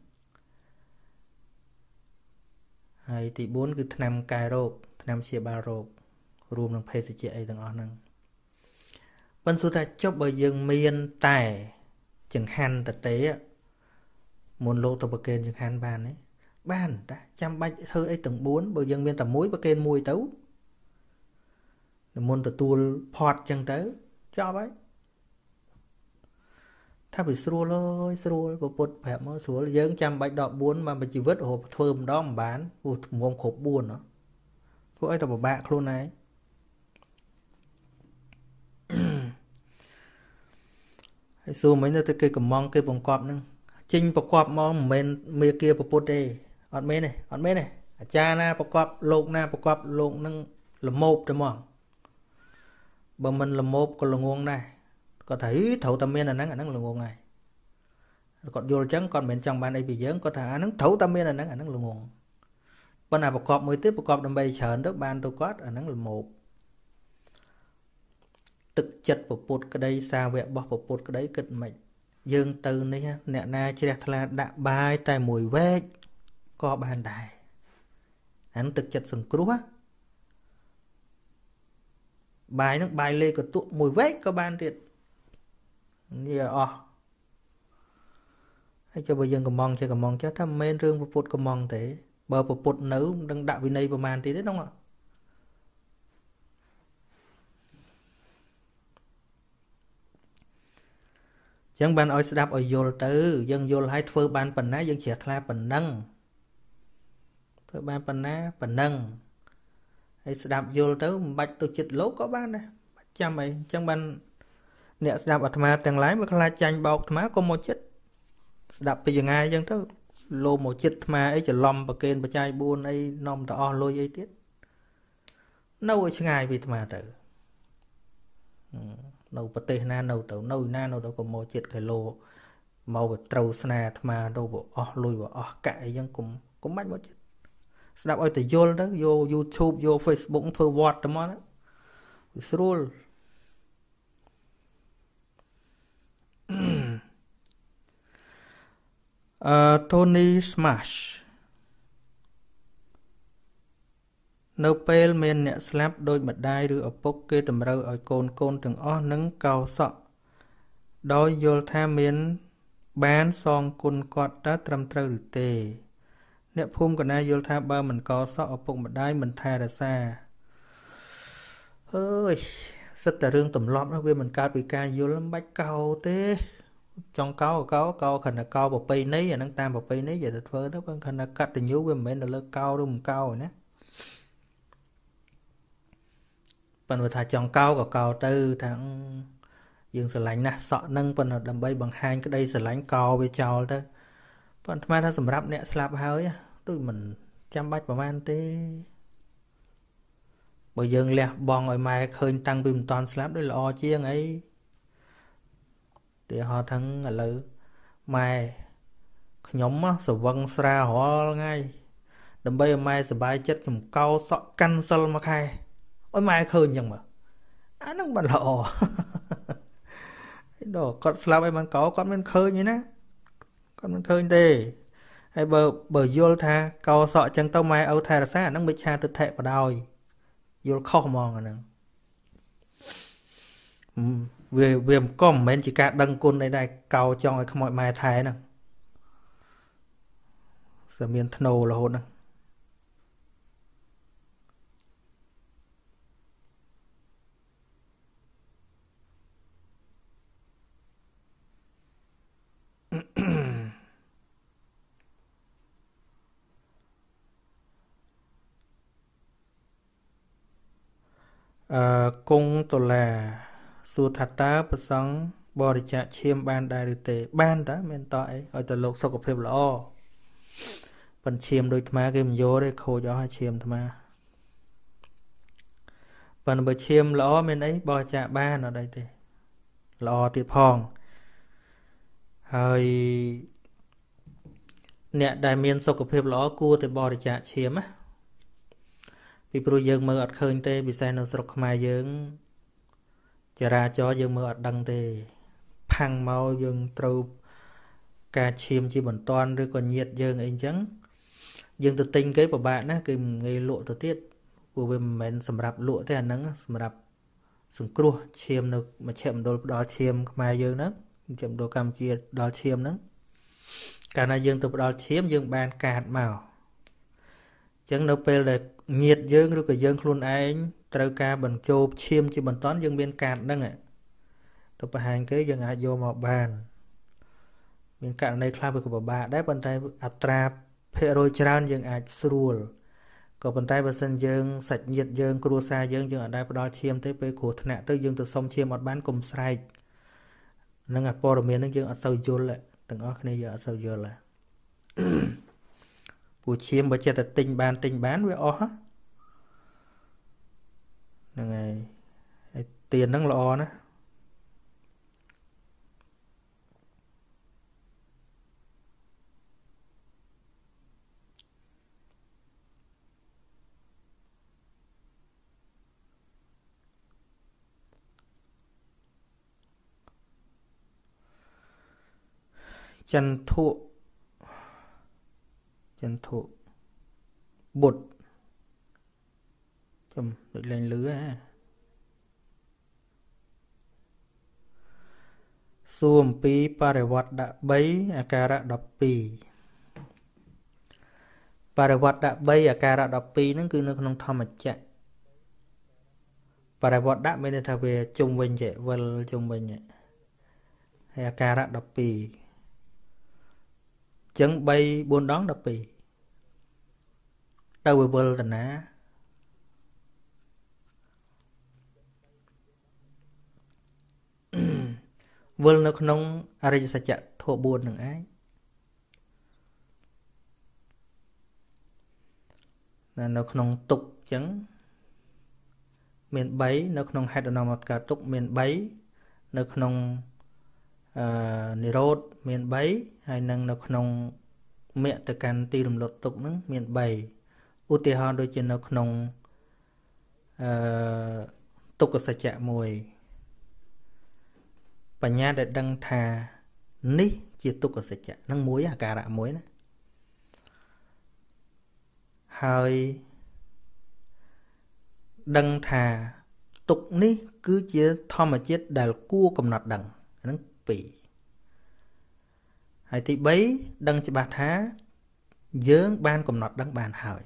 ហើយទីបួនគឺថ្នាំកែរោគថ្នាំព្យាបាលរោគរួមនឹងភេសជ្ជៈអីទាំងអស់ហ្នឹងប៉ុន្តែថាចុះបើយើងមានតែចង្ហាន់តទេមុនលោកទៅប្រកេនចង្ហាន់បានទេបានតាចាំបាច់ធ្វើអីទាំងបួនបើយើងមានតែមួយប្រកេនមួយទៅមុនទទួលផាត់ចឹងទៅចប់ហើយថាវាស្រួលហើយស្រួលពុទ្ធប្រាប់មកស្រួលយើងចាំបាច់ដកបួនមកជីវិតរហូតធ្វើម្ដងមិនបានព្រោះធ្ងន់គ្រប់បួនហ៎ធ្វើឲ្យតែពិបាកខ្លួនឯងហើយសួរមិញទៅគេកំងគេបង្កប់ហ្នឹងចេញបង្កប់មកមិនមែនមេគាពុទ្ធទេអត់មែនទេអត់មែនទេអាចារ្យណាបង្កប់លោកណាបង្កប់លោកនឹងល្មោបតែហ្មងបើមិនល្មោបក៏ល្ងងដែរគាត់ថាត្រូវតែមានអាហ្នឹងអាហ្នឹងល្ងងហើយគាត់យល់អញ្ចឹងគាត់មិនមែនចង់បានអីពីយើងគាត់ថាអាហ្នឹងត្រូវតែមានអាហ្នឹងអាហ្នឹងល្ងងប៉ុន្តែបង្កប់មួយទៀតបង្កប់ដើម្បីច្រើនទៅបានទៅគាត់អាហ្នឹងល្មោបទឹកចិត្តពពុទ្ធក្តីសាវករបស់ពពុទ្ធក្តីគិតមិនយើងទៅនេះអ្នកណាជ្រះថ្លាដាក់បាយតែមួយវែកក៏បានដែរអានឹងទឹកចិត្តសង្គ្រោះ bài nó bài lê có tụ mùi vết có ban thiệt như ờ hay cho bây giờ cầm mong chơi cầm mong chứ thăm men rương bột cầm mong thế bờ bột nữ đang đạo bên đây vào màn thì đấy đúng không ạ chẳng ban oi đáp oi vô từ dân vô hay thưa ban phần ná dân trẻ thla phần nâng thưa ban phần ná phần nâng hay đáp vô tới bạch tôi chích lố có ban này chăm mày chẳng ban nè đáp ở thma tàng lái mà khai chanh bọc thma có một chết đạp bây giờ ngay dân tới lô một chết thma ấy chỉ lom và kênh và chai buôn ấy nòng tao lôi ấy tiết nâu ấy ngay vì thma tử nâu bát tê na nâu tàu nâu na nâu tàu có một chết cái lô màu bật trâu sna thma đâu bộ o lôi bộ o cãi dân cũng cũng bắt một chết đạp ơi từ vô đó vô YouTube vô Facebook thôi vọt tao đó scroll uh, Tony Smashនៅពេលមានអ្នកស្លាប់ដោយម្ដាយឬឪពុកគេតម្រូវឲ្យកូនកូនទាំងអស់នឹងកោរសក់ដោយយល់ថាមានបានសងគុណគាត់តើត្រឹមត្រូវឬទេអ្នកភូមិកណាយល់ថាបើមិនកោរសក់ឪពុកម្ដាយមិនថែរក្សាអើយសិតតែរឿងទម្លាប់នោះវាមិនកើតពីការយល់មិនបាច់កោទេចង់កោកោកោខណៈកោប្រពៃណីអានឹងតាមប្រពៃណីនិយាយទៅធ្វើទៅបើខណៈកតញ្ញូវាមិនមែនទៅលើកោឬមិនកោណាប៉ុន្តែថាចង់កោក៏កោទៅថាយើងស្រឡាញ់ណាស់សក់នឹងប៉ុន្តែដើម្បីបង្ហាញក្តីស្រឡាញ់កោវាចោលទៅប៉ុន្តែថាសម្រាប់អ្នកស្លាប់ហើយដូចមិនចាំបាច់ប្រហែលទេបើយើងលះបង់ឲ្យម៉ែឃើញតាំងពីមិនតាន់ស្លាប់ដូចល្អជាងអីទីហោថាំងឥឡូវម៉ែខ្ញុំស្រវឹងស្រារាល់ថ្ងៃដើម្បីឲ្យម៉ែសុបាយចិត្តខ្ញុំកោសក់កាន់សិលមួយខែឲ្យម៉ែឃើញអញ្ចឹងមើលអាហ្នឹងមិនល្អដល់គាត់ស្លាប់ឲ្យមិនកោគាត់មិនឃើញទេណាគាត់មិនឃើញទេហើយបើបើយល់ថាកោសក់អញ្ចឹងទៅម៉ែឪថែរក្សាអាហ្នឹងមិនឆាទិដ្ឋិបដោយយល់ខុសហ្មងអាហ្នឹងវាវាមិនក៏មិនមែនជាការដឹងគុណអីដែរកោចង់ឲ្យខ្មោចម៉ែថែហ្នឹងតែមានធ្នោរហូតហ្នឹងអឺគង់ដុល្លារសួរថាតើប្រសង់បរិច្ចាគឈាមបានដែរឬទេបានតើមានតអីឲ្យទៅលោកសុខភាពល្អប៉ុន្តែឈាមដូចអាត្មាគេមិនយកទេខូចអស់ហើយឈាមអាត្មាប៉ុន្តែបើឈាមល្អមានអីបរិច្ចាគបានអត់អីទេល្អទៀតផងហើយអ្នកដែលមានសុខភាពល្អគួរតែបរិច្ចាគឈាមណាពីព្រោះយើងមើលអត់ឃើញទេពិសេសនៅស្រុកខ្មែរយើងចរាចរណ៍យើងមើលអត់ដឹងទេផាំងមកយើងត្រូវការឈាមជាបន្ទាន់ឬក៏ញាតយើងអីអញ្ចឹងយើងទៅទិញគេពិបាកណាគេមិនងាយលក់ទៅទៀតព្រោះវាមិនមែនសម្រាប់លក់ទេអាហ្នឹងសម្រាប់សង្គ្រោះឈាមនៅមជ្ឈមណ្ឌលផ្ដល់ឈាមខ្មែរយើងហ្នឹងមជ្ឈមណ្ឌលកម្ពុជាផ្ដល់ឈាមហ្នឹងកាលណាយើងទៅផ្ដល់ឈាមយើងបានកាតមកអញ្ចឹងនៅពេលដែលញាតយើងឬក៏យើងខ្លួនឯងត្រូវការបញ្ចូលឈាមជាបន្តយើងមានកាតហ្នឹងទៅបង្ហាញគេយើងអាចយកមកបានមានករណីខ្លះវាក៏ពិបាកដែរប៉ុន្តែអត្រាភាគរយច្រើនយើងអាចស្រួលក៏ប៉ុន្តែបើសិនយើងសាច់ញាតិយើងគ្រួសារយើងយើងអាចផ្ដល់ឈាមទៅពេលគ្រោះថ្នាក់ទៅយើងទៅសុំឈាមអត់បានកុំស្រែកនឹងអាព័ត៌មានហ្នឹងយើងអត់សូវយល់ទាំងអស់គ្នាយើងអត់សូវយល់ទេពូឈាមបើចិត្តតែទិញបានទិញបានវាអស់ហ្នឹងហើយហើយtiềnហ្នឹងល្អណាចន្ទុចន្ទុបុត្រចាំដូចលេងលឺហ៎សួរអំពីបរិវត្តដាក់3អាការៈដប់ពីរបរិវត្តដាក់3អាការៈដប់ពីហ្នឹងគឺនៅក្នុងធម្មចក្របរិវត្តដាក់មានន័យថាវាជុំវិញចេះវិលជុំវិញហើយអាការៈដប់ពីអញ្ចឹង3 4ដងដប់ពីទៅវិលតាណាវិលនៅក្នុងអរិយសច្ចៈធម៌4នឹងឯងនៅក្នុងទុក្ខអញ្ចឹងមាន3នៅក្នុងហេតុនាំមកកើតទុក្ខមាន3នៅក្នុងអឺនិរោធមាន3ហើយនឹងនៅក្នុងមគ្គទៅកាន់ទីរំលត់ទុក្ខហ្នឹងមាន3ឧទាហរណ៍ដូចជានៅក្នុងអឺទុក្ខសច្ចៈមួយបញ្ញាដែលដឹងថានេះជាទុក្ខសច្ចៈហ្នឹងមួយអាការៈមួយណាហើយដឹងថាទុក្ខនេះគឺជាធម្មជាតិដែលគួរកំណត់ដឹងហ្នឹងពីរហើយទី3ដឹងច្បាស់ថាយើងបានកំណត់ដឹងបានហើយ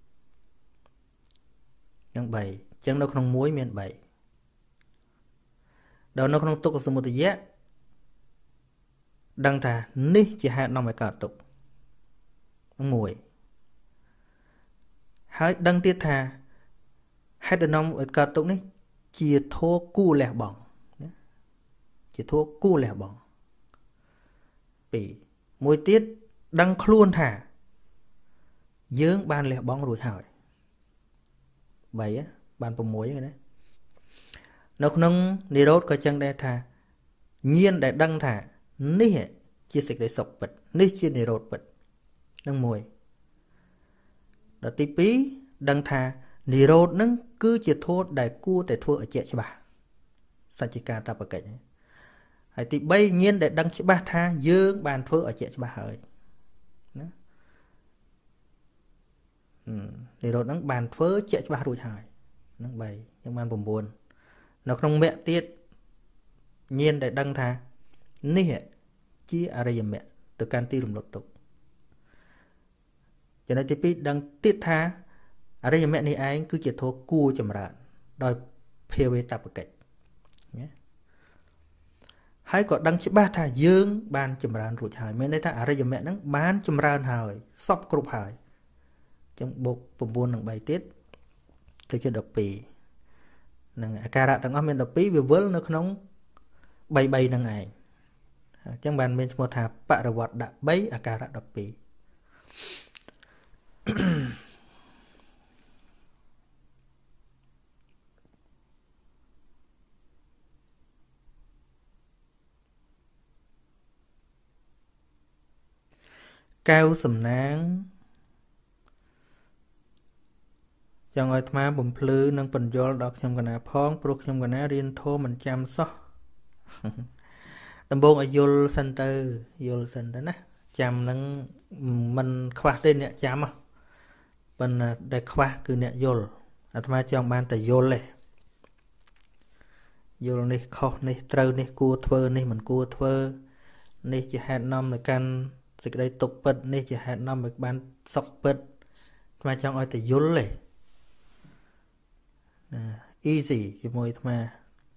ហ្នឹង3អញ្ចឹងនៅក្នុងមួយមាន3ដល់នៅក្នុងទុក្ខសមុទយៈដឹងថានេះជាហេតុនាំឲ្យកើតទុក្ខហ្នឹងមួយហើយដឹងទៀតថាហេតុនាំឲ្យកើតទុក្ខនេះជាធម៌គួរលះបង់ជាធម៌គួរលះបង់ពីរមួយទៀតដឹងខ្លួនថាយើងបានលះបង់រួចហើយ3បាន6ហ្នឹងណានៅក្នុងនិរោធក៏ចឹងដែរថាញាណដែលដឹងថានេះជាសេចក្តីសុខពិតនេះជានិរោធពិតនឹងមួយដល់ទី2ដឹងថានិរោធនឹងគឺជាធម៌ដែលគួរតែធ្វើឲ្យជាក់ច្បាស់សច្ចកាតបកិច្ចហើយទី3ញាណដែលដឹងច្បាស់ថាយើងបានធ្វើឲ្យជាក់ច្បាស់ហើយណានិរោធនឹងបានធ្វើជាក់ច្បាស់រួចហើយនឹង3ចឹងបាន9នៅក្នុងមគ្គទៀតញាណដែលដឹងថានេះជាអរិយមគ្គទៅកាន់ទីរំលត់ទុក្ខចំណុចទី2ដឹងទៀតថាអរិយមគ្គនេះឯងគឺជាធម៌គួរចម្រើនដោយភាវេតបកិច្ចណាហើយក៏ដឹងច្បាស់ថាយើងបានចម្រើនរួចហើយមានន័យថាអរិយមគ្គហ្នឹងបានចម្រើនហើយសពគ្រប់ហើយអញ្ចឹងបូក9នឹង3ទៀតទៅជា12នឹងអាការៈទាំងអស់មាន12វាវិលនៅក្នុង3 3ហ្នឹងឯងអញ្ចឹងបានមានឈ្មោះថាបរិវត្តដាក់3អាការៈ12កៅសំណាងចង់ឲ្យអាត្មាបំភ្លឺនិងបញ្យល់ដល់ខ្ញុំកណាផងព្រោះខ្ញុំកណារៀនធម៌មិនចាំសោះដំបូងឲ្យយល់សិនទៅយល់សិនទៅណាចាំនឹងមិនខ្វះទេអ្នកចាំហ៎ប៉ុន្តែដែលខ្វះគឺអ្នកយល់អាត្មាចង់បានតែយល់ទេយល់នេះខុសនេះត្រូវនេះគួរធ្វើនេះមិនគួរធ្វើនេះជាហេតុនាំទៅកាន់សេចក្តីទុក្ខពិតនេះជាហេតុនាំឲ្យបានសុខពិតអាត្មាចង់ឲ្យតែយល់ទេeasy ជាមួយអាត្មា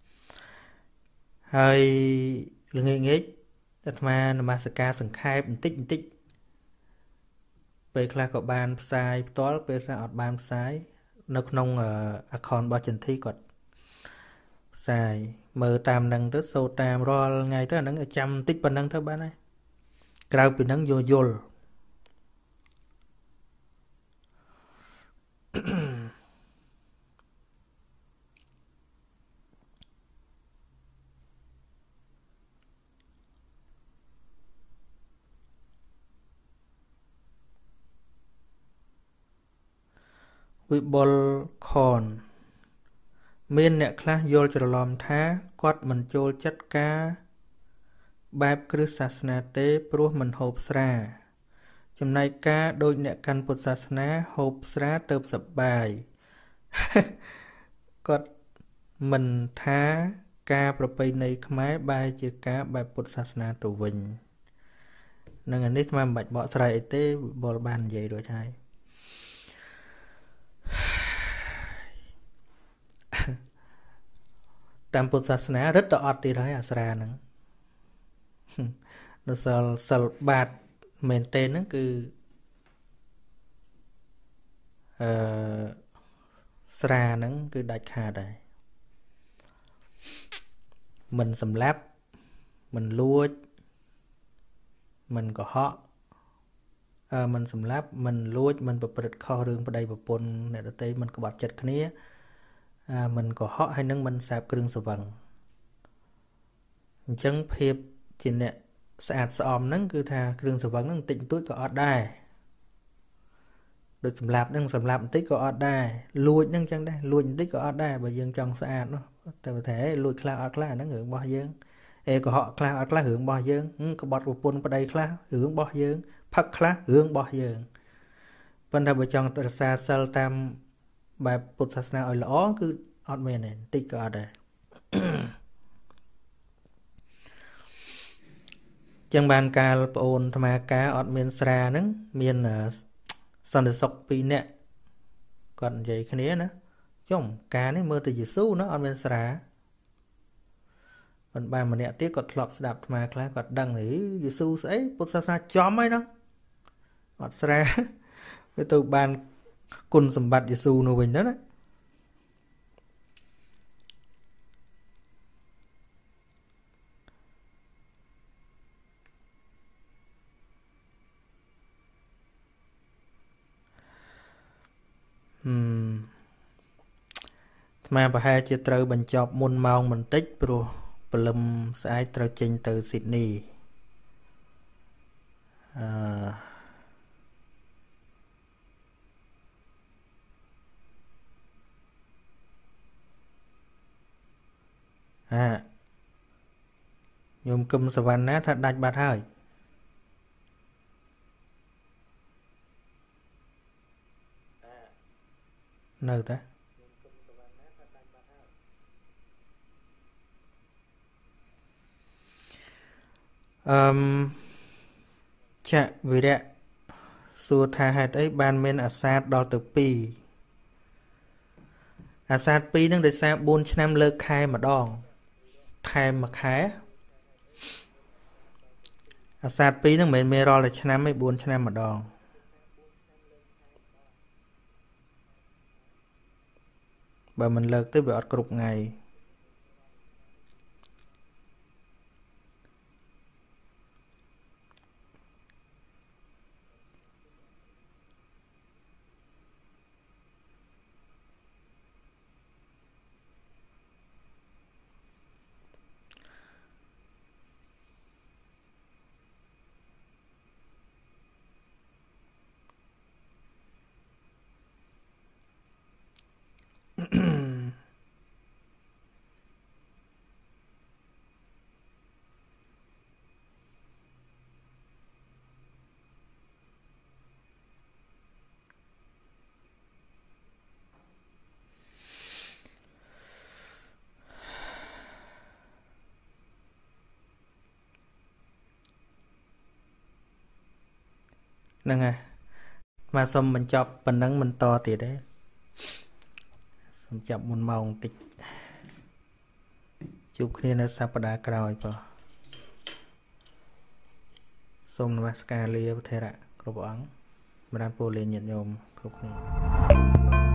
ហើយល្ងាចងាចអាត្មានមស្ការសង្ខេបបន្តិចបន្តិចពេលខ្លះក៏បានផ្សាយផ្ទាល់ពេលខ្លះអត់បានផ្សាយនៅក្នុង account របស់ចន្ទធីគាត់ផ្សាយមើលតាមនឹងទៅសូត្រតាមរាល់ថ្ងៃទៅអាហ្នឹងចាំបន្តិចប៉ុណ្ណឹងទៅបានហើយក្រៅពីហ្នឹងយកយល់វិបុលខនមានអ្នកខ្លះយល់ច្រឡំថាគាត់មិនចូលចិត្តការបែបគ្រឹះសាសនាទេព្រោះមិនហូបស្រាចំណែកការដូចអ្នកកាន់ពុទ្ធសាសនាហូបស្រាទៅសប្បាយគាត់មិនថាការប្រពៃណីខ្មែរបែរជាការបែបពុទ្ធសាសនាទៅវិញនឹងអានេះស្មានមិនបាច់បកស្រាយអីទេបលបាននិយាយរួចហើយតាមពុទ្ធសាសនារឹតតែអត់ទៀតហើយអាស្រាហ្នឹងនៅសិលសិលបាតមែនទេហ្នឹងគឺអឺស្រាហ្នឹងគឺដាច់ខាតដែរមិនសម្លាប់មិនលួចមិនកុហកអឺមិនសម្លាប់មិនលួចមិនប្រព្រឹត្តខុសរឿងប្តីប្រពន្ធអ្នកដទៃមិនក្បត់ចិត្តគ្នាអឺមិនកុហកហើយនឹងមិនសាបគ្រឿងស្រវឹងអញ្ចឹងភាពជាអ្នកស្អាតស្អំហ្នឹងគឺថាគ្រឿងស្រវឹងហ្នឹងបន្តិចបន្តួចក៏អត់ដែរដូចសម្លាប់ហ្នឹងសម្លាប់បន្តិចក៏អត់ដែរលួចហ្នឹងអញ្ចឹងដែរលួចបន្តិចក៏អត់ដែរបើយើងចង់ស្អាតនោះតែតែលួចខ្លះអត់ខ្លះហ្នឹងរឿងរបស់យើងអេកុហកខ្លះអត់ខ្លះរឿងរបស់យើងក្បត់ប្រពន្ធប្តីខ្លះរឿងរបស់យើងផឹកខ្លះរឿងរបស់យើងប៉ុន្តែបើចង់រក្សាសិលតាមបែបពុទ្ធសាសនាឲ្យល្អគឺអត់មែនទេបន្តិចក៏អត់ដែរចឹងបានកាលប្អូនអាត្មាការអត់មានស្រាហ្នឹងមានសន្តិសុខពីរនាក់គាត់និយាយគ្នាណាចំការនេះមើលទៅយេស៊ូណាអត់មានស្រាប៉ុន្តែបានម្នាក់ទៀតគាត់ធ្លាប់ស្ដាប់អាត្មាខ្លះគាត់ដឹងហីយេស៊ូស្អីពុទ្ធសាសនាចំហើយហ្នឹងអត់ស្រាវាទៅបានគុណសម្បត្តិយេស៊ូនោះវិញទៅណាហឹមអាត្មាប្រហែលជាត្រូវបញ្ចប់មុនម៉ោងបន្តិចព្រោះព្រលឹមស្អែកត្រូវចេញទៅស៊ីដនីអឺហាញោមកឹមសវណ្ណាថាដាច់បាត់ហើយនៅតាអឺមចៈវិរៈសួរថាហេតុអីបានមានអាសាតដល់ទៅពីរអាសាតពីរហ្នឹងដោយសារបួនឆ្នាំលើកខែម្ដងខែមួយខែអាសាតពីរហ្នឹងមិនមែនមានរាល់តែឆ្នាំទេបួនឆ្នាំម្ដងបើមិនលើកទៅវាអត់គ្រប់ថ្ងៃហ្នឹងហើយមកសុំបញ្ចប់ប៉ុណ្ណឹងមិនតទៀតទេសុំចាប់មុនម៉ោងបន្តិចជួបគ្នានៅសប្តាហ៍ក្រោយបងសូមនមស្ការលាព្រះថេរៈគ្រប់អង្គបណ្ដាពលញាតិញោមគ្រប់គ្នា